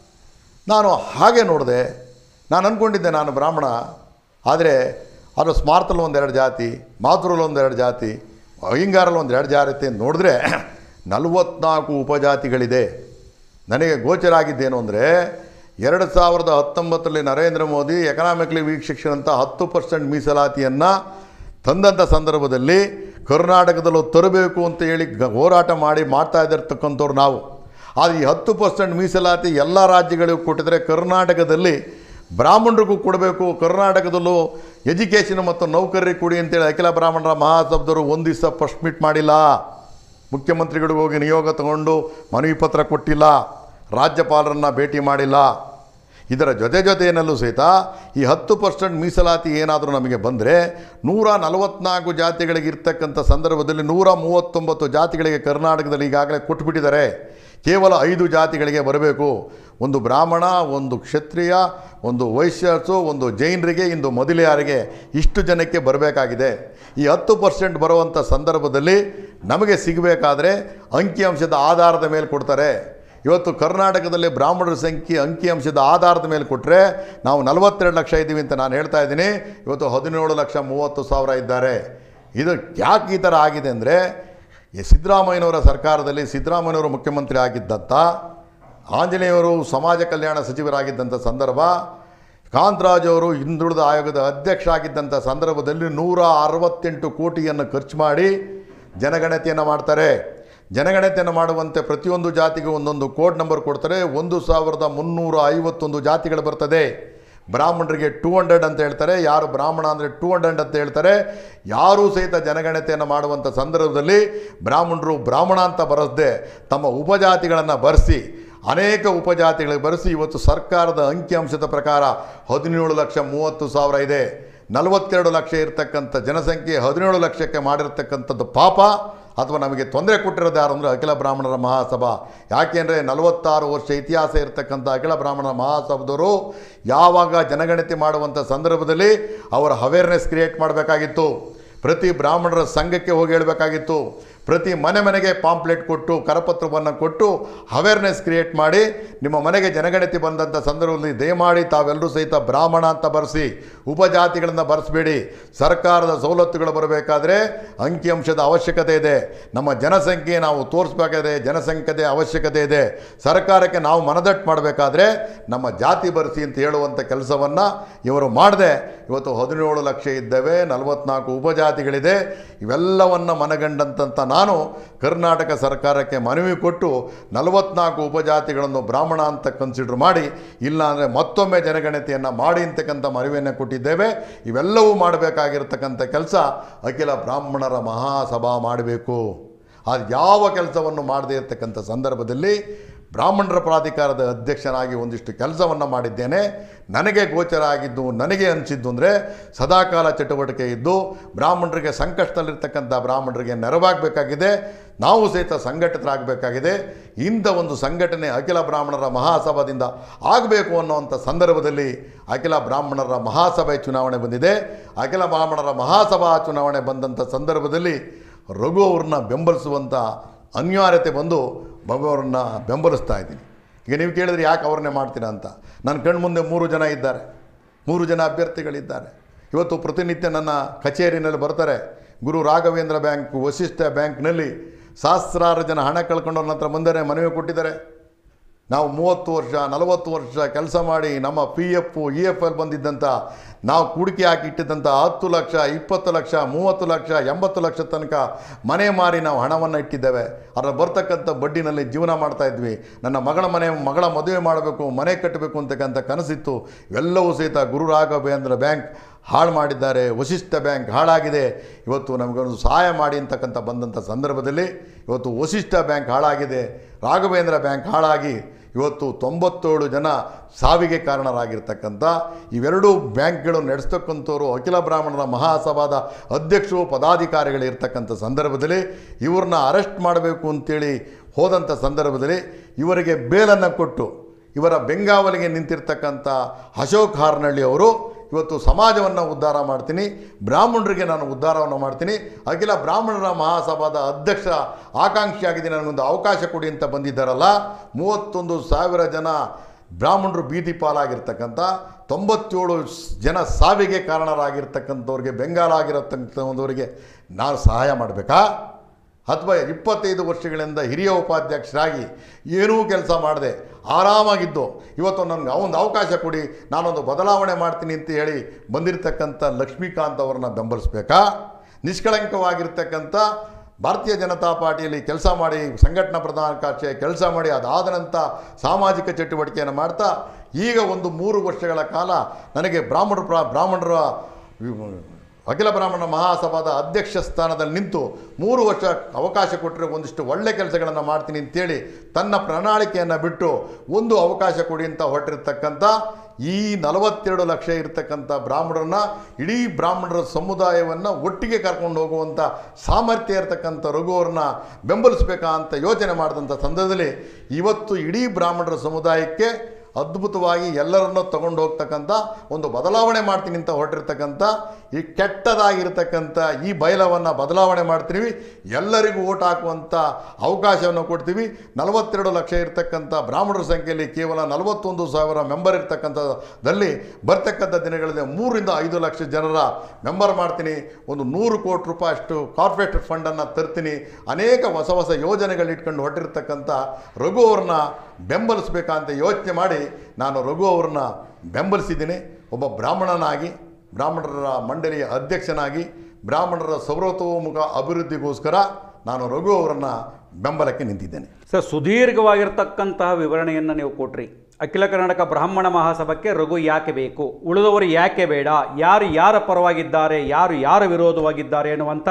ನಾನು ಹಾಗೆ ನೋಡಿದೆ. ನಾನು ಅಂದ್ಕೊಂಡಿದ್ದೆ ನಾನು ಬ್ರಾಹ್ಮಣ, ಆದರೆ ಅದು ಸ್ಮಾರ್ತಲ್ಲಿ ಒಂದೆರಡು ಜಾತಿ, ಮಾತೃರಲ್ಲಿ ಒಂದೆರಡು ಜಾತಿ, ಅಯ್ಯಂಗಾರಲ್ಲಿ ಒಂದೆರಡು ಜಾತಿ ನೋಡಿದ್ರೆ ನಲವತ್ನಾಲ್ಕು ಉಪಜಾತಿಗಳಿದೆ. ನನಗೆ ಗೋಚರ ಆಗಿದ್ದೇನು ಅಂದರೆ, ಎರಡು ಸಾವಿರದ ಹತ್ತೊಂಬತ್ತರಲ್ಲಿ Narendra Modi economically weak section ಅಂತ ಹತ್ತು ಪರ್ಸೆಂಟ್ ಮೀಸಲಾತಿಯನ್ನು ತಂದಂಥ ಸಂದರ್ಭದಲ್ಲಿ ಕರ್ನಾಟಕದಲ್ಲೂ ತರಬೇಕು ಅಂತ ಹೇಳಿ ಹೋರಾಟ ಮಾಡಿ ಮಾಡ್ತಾ ಇದ್ದಿರ್ತಕ್ಕಂಥವ್ರು ನಾವು. ಆದರೆ ಈ ಹತ್ತು ಪರ್ಸೆಂಟ್ ಮೀಸಲಾತಿ ಎಲ್ಲ ರಾಜ್ಯಗಳಿಗೂ ಕೊಟ್ಟಿದ್ರೆ ಕರ್ನಾಟಕದಲ್ಲಿ ಬ್ರಾಹ್ಮಣರಿಗೂ ಕೊಡಬೇಕು, ಕರ್ನಾಟಕದಲ್ಲೂ ಎಜುಕೇಷನ್ ಮತ್ತು ನೌಕರರಿಗೆ ಕೊಡಿ ಅಂತೇಳಿ ಅಖಿಲ ಬ್ರಾಹ್ಮಣರ ಮಹಾಸಭಾದವರು ಒಂದು ದಿವಸ ಫಸ್ಟ್ ಮೀಟ್ ಮಾಡಿಲ್ಲ. ಮುಖ್ಯಮಂತ್ರಿಗಳಿಗೆ ಹೋಗಿ ನಿಯೋಗ ತಗೊಂಡು ಮನವಿ ಪತ್ರ ಕೊಟ್ಟಿಲ್ಲ. ರಾಜ್ಯಪಾಲರನ್ನು ಭೇಟಿ ಮಾಡಿಲ್ಲ. ಇದರ ಜೊತೆ ಜೊತೆಯಲ್ಲೂ ಸಹಿತ ಈ ಹತ್ತು ಪರ್ಸೆಂಟ್ ಮೀಸಲಾತಿ ಏನಾದರೂ ನಮಗೆ ಬಂದರೆ ನೂರ ನಲವತ್ತ್ನಾಲ್ಕು ಜಾತಿಗಳಿಗೆ ಇರ್ತಕ್ಕಂಥ ಸಂದರ್ಭದಲ್ಲಿ ನೂರ ಮೂವತ್ತೊಂಬತ್ತು ಜಾತಿಗಳಿಗೆ ಕರ್ನಾಟಕದಲ್ಲಿ ಈಗಾಗಲೇ ಕೊಟ್ಟುಬಿಟ್ಟಿದ್ದಾರೆ. ಕೇವಲ ಐದು ಜಾತಿಗಳಿಗೆ ಬರಬೇಕು. ಒಂದು ಬ್ರಾಹ್ಮಣ, ಒಂದು ಕ್ಷತ್ರಿಯ, ಒಂದು ವೈಶ್ಯರು, ಒಂದು ಜೈನರಿಗೆ, ಇಂದು ಮೊದಲಿಯಾರಿಗೆ, ಇಷ್ಟು ಜನಕ್ಕೆ ಬರಬೇಕಾಗಿದೆ. ಈ ಹತ್ತು ಪರ್ಸೆಂಟ್ ಬರುವಂಥ ಸಂದರ್ಭದಲ್ಲಿ ನಮಗೆ ಸಿಗಬೇಕಾದ್ರೆ ಅಂಕಿಅಂಶದ ಆಧಾರದ ಮೇಲೆ ಕೊಡ್ತಾರೆ. ಇವತ್ತು ಕರ್ನಾಟಕದಲ್ಲಿ ಬ್ರಾಹ್ಮಣರ ಸಂಖ್ಯೆ ಅಂಕಿಅಂಶದ ಆಧಾರದ ಮೇಲೆ ಕೊಟ್ಟರೆ ನಾವು ನಲವತ್ತೆರಡು ಲಕ್ಷ ಇದ್ದೀವಿ ಅಂತ ನಾನು ಹೇಳ್ತಾ ಇದ್ದೀನಿ. ಇವತ್ತು ಹದಿನೇಳು ಲಕ್ಷ ಮೂವತ್ತು ಸಾವಿರ ಇದ್ದಾರೆ. ಇದು ಯಾಕೆ ಈ ಥರ ಆಗಿದೆ ಅಂದರೆ, ಈ ಸಿದ್ದರಾಮಯ್ಯನವರ ಸರ್ಕಾರದಲ್ಲಿ ಸಿದ್ದರಾಮಯ್ಯನವರು ಮುಖ್ಯಮಂತ್ರಿ ಆಗಿದ್ದಂಥ, ಆಂಜನೇಯವರು ಸಮಾಜ ಕಲ್ಯಾಣ ಸಚಿವರಾಗಿದ್ದಂಥ ಸಂದರ್ಭ, ಕಾಂತರಾಜ್ ಅವರು ಹಿಂದುಳಿದ ಆಯೋಗದ ಅಧ್ಯಕ್ಷ ಆಗಿದ್ದಂಥ ಸಂದರ್ಭದಲ್ಲಿ ನೂರ ಅರವತ್ತೆಂಟು ಕೋಟಿಯನ್ನು ಖರ್ಚು ಮಾಡಿ ಜನಗಣತಿಯನ್ನು ಮಾಡ್ತಾರೆ. ಜನಗಣತಿಯನ್ನು ಮಾಡುವಂತೆ ಪ್ರತಿಯೊಂದು ಜಾತಿಗೆ ಒಂದೊಂದು ಕೋಡ್ ನಂಬರ್ ಕೊಡ್ತಾರೆ. ಒಂದು ಸಾವಿರದ ಮುನ್ನೂರ ಐವತ್ತೊಂದು ಜಾತಿಗಳು ಬರ್ತದೆ. ಬ್ರಾಹ್ಮಣರಿಗೆ ಟೂ ಹಂಡ್ರೆಡ್ ಅಂತ ಹೇಳ್ತಾರೆ, ಯಾರು ಬ್ರಾಹ್ಮಣ ಅಂದರೆ ಟೂ ಹಂಡ್ರೆಡ್ ಅಂತ ಹೇಳ್ತಾರೆ. ಯಾರೂ ಸಹಿತ ಜನಗಣತಿಯನ್ನು ಮಾಡುವಂಥ ಸಂದರ್ಭದಲ್ಲಿ ಬ್ರಾಹ್ಮಣರು ಬ್ರಾಹ್ಮಣ ಅಂತ ಬರೆಸದೆ ತಮ್ಮ ಉಪಜಾತಿಗಳನ್ನು ಬರೆಸಿ, ಅನೇಕ ಉಪಜಾತಿಗಳಿಗೆ ಬರೆಸಿ ಇವತ್ತು ಸರ್ಕಾರದ ಅಂಕಿಅಂಶದ ಪ್ರಕಾರ ಹದಿನೇಳು ಲಕ್ಷ ಮೂವತ್ತು ಸಾವಿರ ಇದೆ. ನಲವತ್ತೆರಡು ಲಕ್ಷ ಇರತಕ್ಕಂಥ ಜನಸಂಖ್ಯೆ ಹದಿನೇಳು ಲಕ್ಷಕ್ಕೆ ಮಾಡಿರ್ತಕ್ಕಂಥದ್ದು ಪಾಪ ಅಥವಾ ನಮಗೆ ತೊಂದರೆ ಕೊಟ್ಟಿರೋದು ಯಾರು ಅಂದರೆ ಅಖಿಲ ಬ್ರಾಹ್ಮಣರ ಮಹಾಸಭಾ. ಯಾಕೆಂದರೆ ನಲವತ್ತಾರು ವರ್ಷ ಇತಿಹಾಸ ಇರತಕ್ಕಂಥ ಅಖಿಲ ಬ್ರಾಹ್ಮಣರ ಮಹಾಸಭಾದವರು ಯಾವಾಗ ಜನಗಣತಿ ಮಾಡುವಂಥ ಸಂದರ್ಭದಲ್ಲಿ ಅವರ ಅವೇರ್ನೆಸ್ ಕ್ರಿಯೇಟ್ ಮಾಡಬೇಕಾಗಿತ್ತು. ಪ್ರತಿ ಬ್ರಾಹ್ಮಣರ ಸಂಘಕ್ಕೆ ಹೋಗಿ ಹೇಳಬೇಕಾಗಿತ್ತು. ಪ್ರತಿ ಮನೆ ಮನೆಗೆ ಪಾಂಪ್ಲೆಟ್ ಕೊಟ್ಟು ಕರಪತ್ರವನ್ನು ಕೊಟ್ಟು ಅವೇರ್ನೆಸ್ ಕ್ರಿಯೇಟ್ ಮಾಡಿ, ನಿಮ್ಮ ಮನೆಗೆ ಜನಗಣತಿ ಬಂದಂಥ ಸಂದರ್ಭದಲ್ಲಿ ದಯಮಾಡಿ ತಾವೆಲ್ಲರೂ ಸಹಿತ ಬ್ರಾಹ್ಮಣ ಅಂತ ಬರೆಸಿ, ಉಪಜಾತಿಗಳನ್ನು ಬರೆಸಬೇಡಿ. ಸರ್ಕಾರದ ಸವಲತ್ತುಗಳು ಬರಬೇಕಾದ್ರೆ ಅಂಕಿಅಂಶದ ಅವಶ್ಯಕತೆ ಇದೆ. ನಮ್ಮ ಜನಸಂಖ್ಯೆ ನಾವು ತೋರಿಸ್ಬೇಕಾದ್ರೆ ಜನಸಂಖ್ಯೆಯ ಅವಶ್ಯಕತೆ ಇದೆ. ಸರ್ಕಾರಕ್ಕೆ ನಾವು ಮನದಟ್ಟು ಮಾಡಬೇಕಾದ್ರೆ ನಮ್ಮ ಜಾತಿ ಬರೆಸಿ ಅಂತ ಹೇಳುವಂಥ ಕೆಲಸವನ್ನು ಇವರು ಮಾಡದೆ ಇವತ್ತು ಹದಿನೇಳು ಲಕ್ಷ ಇದ್ದೇವೆ, ನಲವತ್ನಾಲ್ಕು ಉಪಜಾತಿಗಳಿದೆ. ಇವೆಲ್ಲವನ್ನು ಮನಗಂಡಂಥ ನಾನು ಕರ್ನಾಟಕ ಸರ್ಕಾರಕ್ಕೆ ಮನವಿ ಕೊಟ್ಟು ನಲವತ್ನಾಲ್ಕು ಉಪಜಾತಿಗಳನ್ನು ಬ್ರಾಹ್ಮಣ ಅಂತ ಕನ್ಸಿಡರ್ ಮಾಡಿ, ಇಲ್ಲ ಅಂದರೆ ಮತ್ತೊಮ್ಮೆ ಜನಗಣತಿಯನ್ನು ಮಾಡಿ ಅಂತಕ್ಕಂಥ ಮನವಿಯನ್ನು ಕೊಟ್ಟಿದ್ದೇವೆ. ಇವೆಲ್ಲವೂ ಮಾಡಬೇಕಾಗಿರ್ತಕ್ಕಂಥ ಕೆಲಸ ಅಖಿಲ ಬ್ರಾಹ್ಮಣರ ಮಹಾಸಭಾ ಮಾಡಬೇಕು. ಅದು ಯಾವ ಕೆಲಸವನ್ನು ಮಾಡದೇ ಇರತಕ್ಕಂಥ ಸಂದರ್ಭದಲ್ಲಿ ಬ್ರಾಹ್ಮಣರ ಪ್ರಾಧಿಕಾರದ ಅಧ್ಯಕ್ಷನಾಗಿ ಒಂದಿಷ್ಟು ಕೆಲಸವನ್ನು ಮಾಡಿದ್ದೇನೆ. ನನಗೆ ಗೋಚರ ಆಗಿದ್ದು, ನನಗೆ ಅನಿಸಿದ್ದು ಅಂದರೆ ಸದಾಕಾಲ ಚಟುವಟಿಕೆ ಇದ್ದು ಬ್ರಾಹ್ಮಣರಿಗೆ ಸಂಕಷ್ಟದಲ್ಲಿರ್ತಕ್ಕಂಥ ಬ್ರಾಹ್ಮಣರಿಗೆ ನೆರವಾಗಬೇಕಾಗಿದೆ. ನಾವು ಸಹಿತ ಸಂಘಟಿತರಾಗಬೇಕಾಗಿದೆ. ಇಂಥ ಒಂದು ಸಂಘಟನೆ ಅಖಿಲ ಬ್ರಾಹ್ಮಣರ ಮಹಾಸಭಾದಿಂದ ಆಗಬೇಕು ಅನ್ನೋವಂಥ ಸಂದರ್ಭದಲ್ಲಿ ಅಖಿಲ ಬ್ರಾಹ್ಮಣರ ಮಹಾಸಭೆ ಚುನಾವಣೆ ಬಂದಿದೆ. ಅಖಿಲ ಬ್ರಾಹ್ಮಣರ ಮಹಾಸಭಾ ಚುನಾವಣೆ ಬಂದಂಥ ಸಂದರ್ಭದಲ್ಲಿ ರಘು ಅವ್ರನ್ನ ಬೆಂಬಲಿಸುವಂಥ ಅನಿವಾರ್ಯತೆ ಬಂದು ಮಗು ಅವ್ರನ್ನ ಬೆಂಬಲಿಸ್ತಾ ಇದ್ದೀನಿ. ಈಗ ನೀವು ಕೇಳಿದ್ರೆ ಯಾಕೆ ಅವ್ರನ್ನೇ ಮಾಡ್ತೀರಾ ಅಂತ. ನನ್ನ ಕಣ್ಣು ಮುಂದೆ ಮೂರು ಜನ ಇದ್ದಾರೆ, ಮೂರು ಜನ ಅಭ್ಯರ್ಥಿಗಳಿದ್ದಾರೆ. ಇವತ್ತು ಪ್ರತಿನಿತ್ಯ ನನ್ನ ಕಚೇರಿನಲ್ಲಿ ಬರ್ತಾರೆ. ಗುರು ರಾಘವೇಂದ್ರ ಬ್ಯಾಂಕ್, ವಸಿಷ್ಠ ಬ್ಯಾಂಕ್ನಲ್ಲಿ ಸಹಸ್ರಾರು ಜನ ಹಣ ಕಳ್ಕೊಂಡವ್ರ ನಂತರ ಮುಂದೆ ಮನವಿ ಕೊಟ್ಟಿದ್ದಾರೆ. ನಾವು ಮೂವತ್ತು ವರ್ಷ ನಲವತ್ತು ವರ್ಷ ಕೆಲಸ ಮಾಡಿ ನಮ್ಮ P F E F L ಬಂದಿದ್ದಂಥ, ನಾವು ಕೂಡಿಕೆ ಹಾಕಿ ಇಟ್ಟಿದ್ದಂಥ ಹತ್ತು ಲಕ್ಷ ಇಪ್ಪತ್ತು ಲಕ್ಷ ಮೂವತ್ತು ಲಕ್ಷ ಎಂಬತ್ತು ಲಕ್ಷ ತನಕ ಮನೆ ಮಾರಿ ನಾವು ಹಣವನ್ನು ಇಟ್ಟಿದ್ದೇವೆ. ಅದರ ಬರ್ತಕ್ಕಂಥ ಬಡ್ಡಿನಲ್ಲಿ ಜೀವನ ಮಾಡ್ತಾಯಿದ್ವಿ. ನನ್ನ ಮಗಳ ಮನೆ ಮಗಳ ಮದುವೆ ಮಾಡಬೇಕು, ಮನೆ ಕಟ್ಟಬೇಕು ಅಂತಕ್ಕಂಥ ಕನಸಿತ್ತು. ಇವೆಲ್ಲವೂ ಸಹಿತ ಗುರು ರಾಘವೇಂದ್ರ ಬ್ಯಾಂಕ್ ಹಾಳು ಮಾಡಿದ್ದಾರೆ. ವಸಿಷ್ಠ ಬ್ಯಾಂಕ್ ಹಾಳಾಗಿದೆ. ಇವತ್ತು ನಮಗೊಂದು ಸಹಾಯ ಮಾಡಿ ಅಂತಕ್ಕಂಥ ಬಂದಂಥ ಸಂದರ್ಭದಲ್ಲಿ ಇವತ್ತು ವಸಿಷ್ಠ ಬ್ಯಾಂಕ್ ಹಾಳಾಗಿದೆ, ರಾಘವೇಂದ್ರ ಬ್ಯಾಂಕ್ ಹಾಳಾಗಿ ಇವತ್ತು ತೊಂಬತ್ತೇಳು ಜನ ಸಾವಿಗೆ ಕಾರಣರಾಗಿರ್ತಕ್ಕಂಥ ಇವೆರಡೂ ಬ್ಯಾಂಕ್ಗಳು ನಡೆಸ್ತಕ್ಕಂಥವ್ರು ಅಖಿಲ ಬ್ರಾಹ್ಮಣರ ಮಹಾಸಭಾದ ಅಧ್ಯಕ್ಷರು ಪದಾಧಿಕಾರಿಗಳಿರ್ತಕ್ಕಂಥ ಸಂದರ್ಭದಲ್ಲಿ ಇವ್ರನ್ನ ಅರೆಸ್ಟ್ ಮಾಡಬೇಕು ಅಂತೇಳಿ ಹೋದಂಥ ಸಂದರ್ಭದಲ್ಲಿ ಇವರಿಗೆ ಬೇಲನ್ನು ಕೊಟ್ಟು ಇವರ ಬೆಂಗಾವಲಿಗೆ ನಿಂತಿರ್ತಕ್ಕಂಥ ಅಶೋಕ್ ಹಾರ್ನಳ್ಳಿ ಅವರು ಇವತ್ತು ಸಮಾಜವನ್ನು ಉದ್ಧಾರ ಮಾಡ್ತೀನಿ, ಬ್ರಾಹ್ಮಣರಿಗೆ ನಾನು ಉದ್ಧಾರವನ್ನು ಮಾಡ್ತೀನಿ, ಅಖಿಲ ಬ್ರಾಹ್ಮಣರ ಮಹಾಸಭಾದ ಅಧ್ಯಕ್ಷ ಆಕಾಂಕ್ಷಿಯಾಗಿದ್ದೀನಿ, ನನಗೊಂದು ಅವಕಾಶ ಕೊಡಿ ಅಂತ ಬಂದಿದ್ದಾರಲ್ಲ. ಮೂವತ್ತೊಂದು ಸಾವಿರ ಜನ ಬ್ರಾಹ್ಮಣರು ಬೀದಿ ಪಾಲಾಗಿರ್ತಕ್ಕಂಥ, ತೊಂಬತ್ತೇಳು ಜನ ಸಾವಿಗೆ ಕಾರಣರಾಗಿರ್ತಕ್ಕಂಥವ್ರಿಗೆ, ಬೆಂಗಾಲಾಗಿರತಕ್ಕಂಥವರಿಗೆ ನಾನು ಸಹಾಯ ಮಾಡಬೇಕಾ? ಅಥವಾ ಇಪ್ಪತ್ತೈದು ವರ್ಷಗಳಿಂದ ಹಿರಿಯ ಉಪಾಧ್ಯಕ್ಷರಾಗಿ ಏನೂ ಕೆಲಸ ಮಾಡದೆ ಆರಾಮಾಗಿದ್ದು ಇವತ್ತು ನನಗೆ ಅವೊಂದು ಅವಕಾಶ ಕೊಡಿ, ನಾನೊಂದು ಬದಲಾವಣೆ ಮಾಡ್ತೀನಿ ಅಂತ ಹೇಳಿ ಬಂದಿರತಕ್ಕಂಥ ಲಕ್ಷ್ಮೀಕಾಂತ್ ಅವ್ರನ್ನ ಬೆಂಬಲಿಸಬೇಕಾ? ನಿಷ್ಕಳಂಕವಾಗಿರ್ತಕ್ಕಂಥ ಭಾರತೀಯ ಜನತಾ ಪಾರ್ಟಿಯಲ್ಲಿ ಕೆಲಸ ಮಾಡಿ ಸಂಘಟನಾ ಪ್ರಧಾನ ಕಾರ್ಯ ಕೆಲಸ ಮಾಡಿ ಅದಾದ ನಂತರ ಸಾಮಾಜಿಕ ಚಟುವಟಿಕೆಯನ್ನು ಮಾಡ್ತಾ ಈಗ ಒಂದು ಮೂರು ವರ್ಷಗಳ ಕಾಲ ನನಗೆ ಬ್ರಾಹ್ಮಣರ ಪ್ರಾ ಬ್ರಾಹ್ಮಣರ ಅಖಿಲ ಬ್ರಾಹ್ಮಣ ಮಹಾಸಭಾದ ಅಧ್ಯಕ್ಷ ಸ್ಥಾನದಲ್ಲಿ ನಿಂತು ಮೂರು ವರ್ಷ ಅವಕಾಶ ಕೊಟ್ಟರೆ ಒಂದಿಷ್ಟು ಒಳ್ಳೆ ಕೆಲಸಗಳನ್ನು ಮಾಡ್ತೀನಿ ಅಂತೇಳಿ ತನ್ನ ಪ್ರಣಾಳಿಕೆಯನ್ನು ಬಿಟ್ಟು ಒಂದು ಅವಕಾಶ ಕೊಡಿ ಅಂತ ಹೊರಟಿರ್ತಕ್ಕಂಥ ಈ ನಲವತ್ತೆರಡು ಲಕ್ಷ ಇರ್ತಕ್ಕಂಥ ಬ್ರಾಹ್ಮಣರನ್ನ, ಇಡೀ ಬ್ರಾಹ್ಮಣರ ಸಮುದಾಯವನ್ನು ಒಟ್ಟಿಗೆ ಕರ್ಕೊಂಡು ಹೋಗುವಂಥ ಸಾಮರ್ಥ್ಯ ಇರತಕ್ಕಂಥ ರಘು ಅವ್ರನ್ನ ಬೆಂಬಲಿಸಬೇಕಾ ಅಂತ ಯೋಚನೆ ಮಾಡಿದಂಥ ಸಂದರ್ಭದಲ್ಲಿ ಇವತ್ತು ಇಡೀ ಬ್ರಾಹ್ಮಣರ ಸಮುದಾಯಕ್ಕೆ ಅದ್ಭುತವಾಗಿ ಎಲ್ಲರನ್ನೂ ತಗೊಂಡು ಹೋಗ್ತಕ್ಕಂಥ ಒಂದು ಬದಲಾವಣೆ ಮಾಡ್ತೀನಿ ಅಂತ ಹೊರಟಿರ್ತಕ್ಕಂಥ ಈ ಕೆಟ್ಟದಾಗಿರ್ತಕ್ಕಂಥ ಈ ಬಯಲವನ್ನು ಬದಲಾವಣೆ ಮಾಡ್ತೀವಿ, ಎಲ್ಲರಿಗೂ ಓಟ್ ಹಾಕುವಂಥ ಅವಕಾಶವನ್ನು ಕೊಡ್ತೀವಿ. ನಲವತ್ತೆರಡು ಲಕ್ಷ ಇರ್ತಕ್ಕಂಥ ಬ್ರಾಹ್ಮಣರ ಸಂಖ್ಯೆಯಲ್ಲಿ ಕೇವಲ ನಲವತ್ತೊಂದು ಸಾವಿರ ಮೆಂಬರ್ ಇರ್ತಕ್ಕಂಥದ್ದಲ್ಲಿ ಬರ್ತಕ್ಕಂಥ ದಿನಗಳಲ್ಲಿ ಮೂರರಿಂದ ಐದು ಲಕ್ಷ ಜನರ ಮೆಂಬರ್ ಮಾಡ್ತೀನಿ, ಒಂದು ನೂರು ಕೋಟಿ ರೂಪಾಯಿ ಅಷ್ಟು ಕಾರ್ಪೊರೇಟ್ ಫಂಡನ್ನು ತರ್ತೀನಿ, ಅನೇಕ ಹೊಸ ಹೊಸ ಯೋಜನೆಗಳು ಇಟ್ಕೊಂಡು ಹೊರಟಿರ್ತಕ್ಕಂಥ ರಘು ಅವ್ರನ್ನ ಬೆಂಬಲಿಸಬೇಕಂತ ಯೋಚನೆ ಮಾಡಿ ನಾನು ರಘು ಅವ್ರನ್ನ ಬೆಂಬಲಿಸಿದ್ದೀನಿ. ಒಬ್ಬ ಬ್ರಾಹ್ಮಣನಾಗಿ, ಬ್ರಾಹ್ಮಣರ ಮಂಡಳಿಯ ಅಧ್ಯಕ್ಷನಾಗಿ, ಬ್ರಾಹ್ಮಣರ ಸರ್ವತೋಮುಖ ಅಭಿವೃದ್ಧಿಗೋಸ್ಕರ ನಾನು ರಘು ಅವರನ್ನು ಬೆಂಬಲಕ್ಕೆ ನಿಂತಿದ್ದೇನೆ. ಸರ್, ಸುದೀರ್ಘವಾಗಿರ್ತಕ್ಕಂತಹ ವಿವರಣೆಯನ್ನು ನೀವು ಕೊಟ್ರಿ. ಅಖಿಲ ಕರ್ನಾಟಕ ಬ್ರಾಹ್ಮಣ ಮಹಾಸಭಾಕ್ಕೆ ರಘು ಯಾಕೆ ಬೇಕು, ಉಳಿದವರು ಯಾಕೆ ಬೇಡ, ಯಾರು ಯಾರ ಪರವಾಗಿದ್ದಾರೆ, ಯಾರು ಯಾರ ವಿರೋಧವಾಗಿದ್ದಾರೆ ಎನ್ನುವಂಥ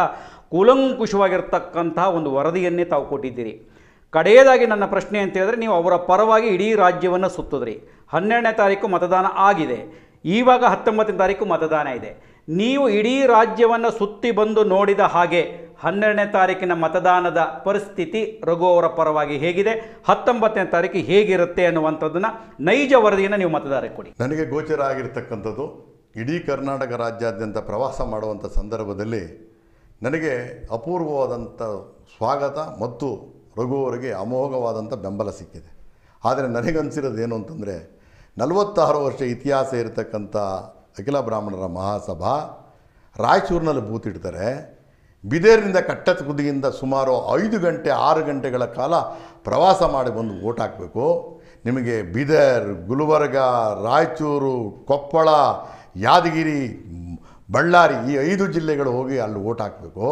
ಕೂಲಂಕುಷವಾಗಿರ್ತಕ್ಕಂತಹ ಒಂದು ವರದಿಯನ್ನೇ ತಾವು ಕೊಟ್ಟಿದ್ದೀರಿ. ಕಡೆಯದಾಗಿ ನನ್ನ ಪ್ರಶ್ನೆ ಅಂತ ಹೇಳಿದ್ರೆ, ನೀವು ಅವರ ಪರವಾಗಿ ಇಡೀ ರಾಜ್ಯವನ್ನು ಸುತ್ತಿದ್ರಿ. ಹನ್ನೆರಡನೇ ತಾರೀಕು ಮತದಾನ ಆಗಿದೆ, ಇವಾಗ ಹತ್ತೊಂಬತ್ತನೇ ತಾರೀಕು ಮತದಾನ ಇದೆ. ನೀವು ಇಡೀ ರಾಜ್ಯವನ್ನು ಸುತ್ತಿ ಬಂದು ನೋಡಿದ ಹಾಗೆ ಹನ್ನೆರಡನೇ ತಾರೀಕಿನ ಮತದಾನದ ಪರಿಸ್ಥಿತಿ ರಘು ಅವರ ಪರವಾಗಿ ಹೇಗಿದೆ, ಹತ್ತೊಂಬತ್ತನೇ ತಾರೀಕು ಹೇಗಿರುತ್ತೆ ಅನ್ನುವಂಥದ್ದನ್ನು ನೈಜ ವರದಿಯನ್ನು ನೀವು ಮತದಾರರಿಗೆ ಕೊಡಿ. ನನಗೆ ಗೋಚರ ಆಗಿರ್ತಕ್ಕಂಥದ್ದು, ಇಡೀ ಕರ್ನಾಟಕ ರಾಜ್ಯಾದ್ಯಂತ ಪ್ರವಾಸ ಮಾಡುವಂಥ ಸಂದರ್ಭದಲ್ಲಿ ನನಗೆ ಅಪೂರ್ವವಾದಂಥ ಸ್ವಾಗತ ಮತ್ತು ರಘು ಅವರಿಗೆ ಅಮೋಘವಾದಂಥ ಬೆಂಬಲ ಸಿಕ್ಕಿದೆ. ಆದರೆ ನನಗನ್ಸಿರೋದು ಏನು ಅಂತಂದರೆ, ನಲವತ್ತಾರು ವರ್ಷ ಇತಿಹಾಸ ಇರತಕ್ಕಂಥ ಅಖಿಲ ಬ್ರಾಹ್ಮಣರ ಮಹಾಸಭಾ ರಾಯಚೂರಿನಲ್ಲಿ ಬೂತ್ ಇಡ್ತಾರೆ. ಬಿದೇರಿನಿಂದ ಕಟ್ಟತಗುದಿಯಿಂದ ಸುಮಾರು ಐದು ಗಂಟೆ ಆರು ಗಂಟೆಗಳ ಕಾಲ ಪ್ರವಾಸ ಮಾಡಿ ಬಂದು ಓಟ್ ಹಾಕಬೇಕು. ನಿಮಗೆ ಬೀದರ್, ಗುಲ್ಬರ್ಗ, ರಾಯಚೂರು, ಕೊಪ್ಪಳ, ಯಾದಗಿರಿ, ಬಳ್ಳಾರಿ ಈ ಐದು ಜಿಲ್ಲೆಗಳು ಹೋಗಿ ಅಲ್ಲಿ ಓಟ್ ಹಾಕಬೇಕು.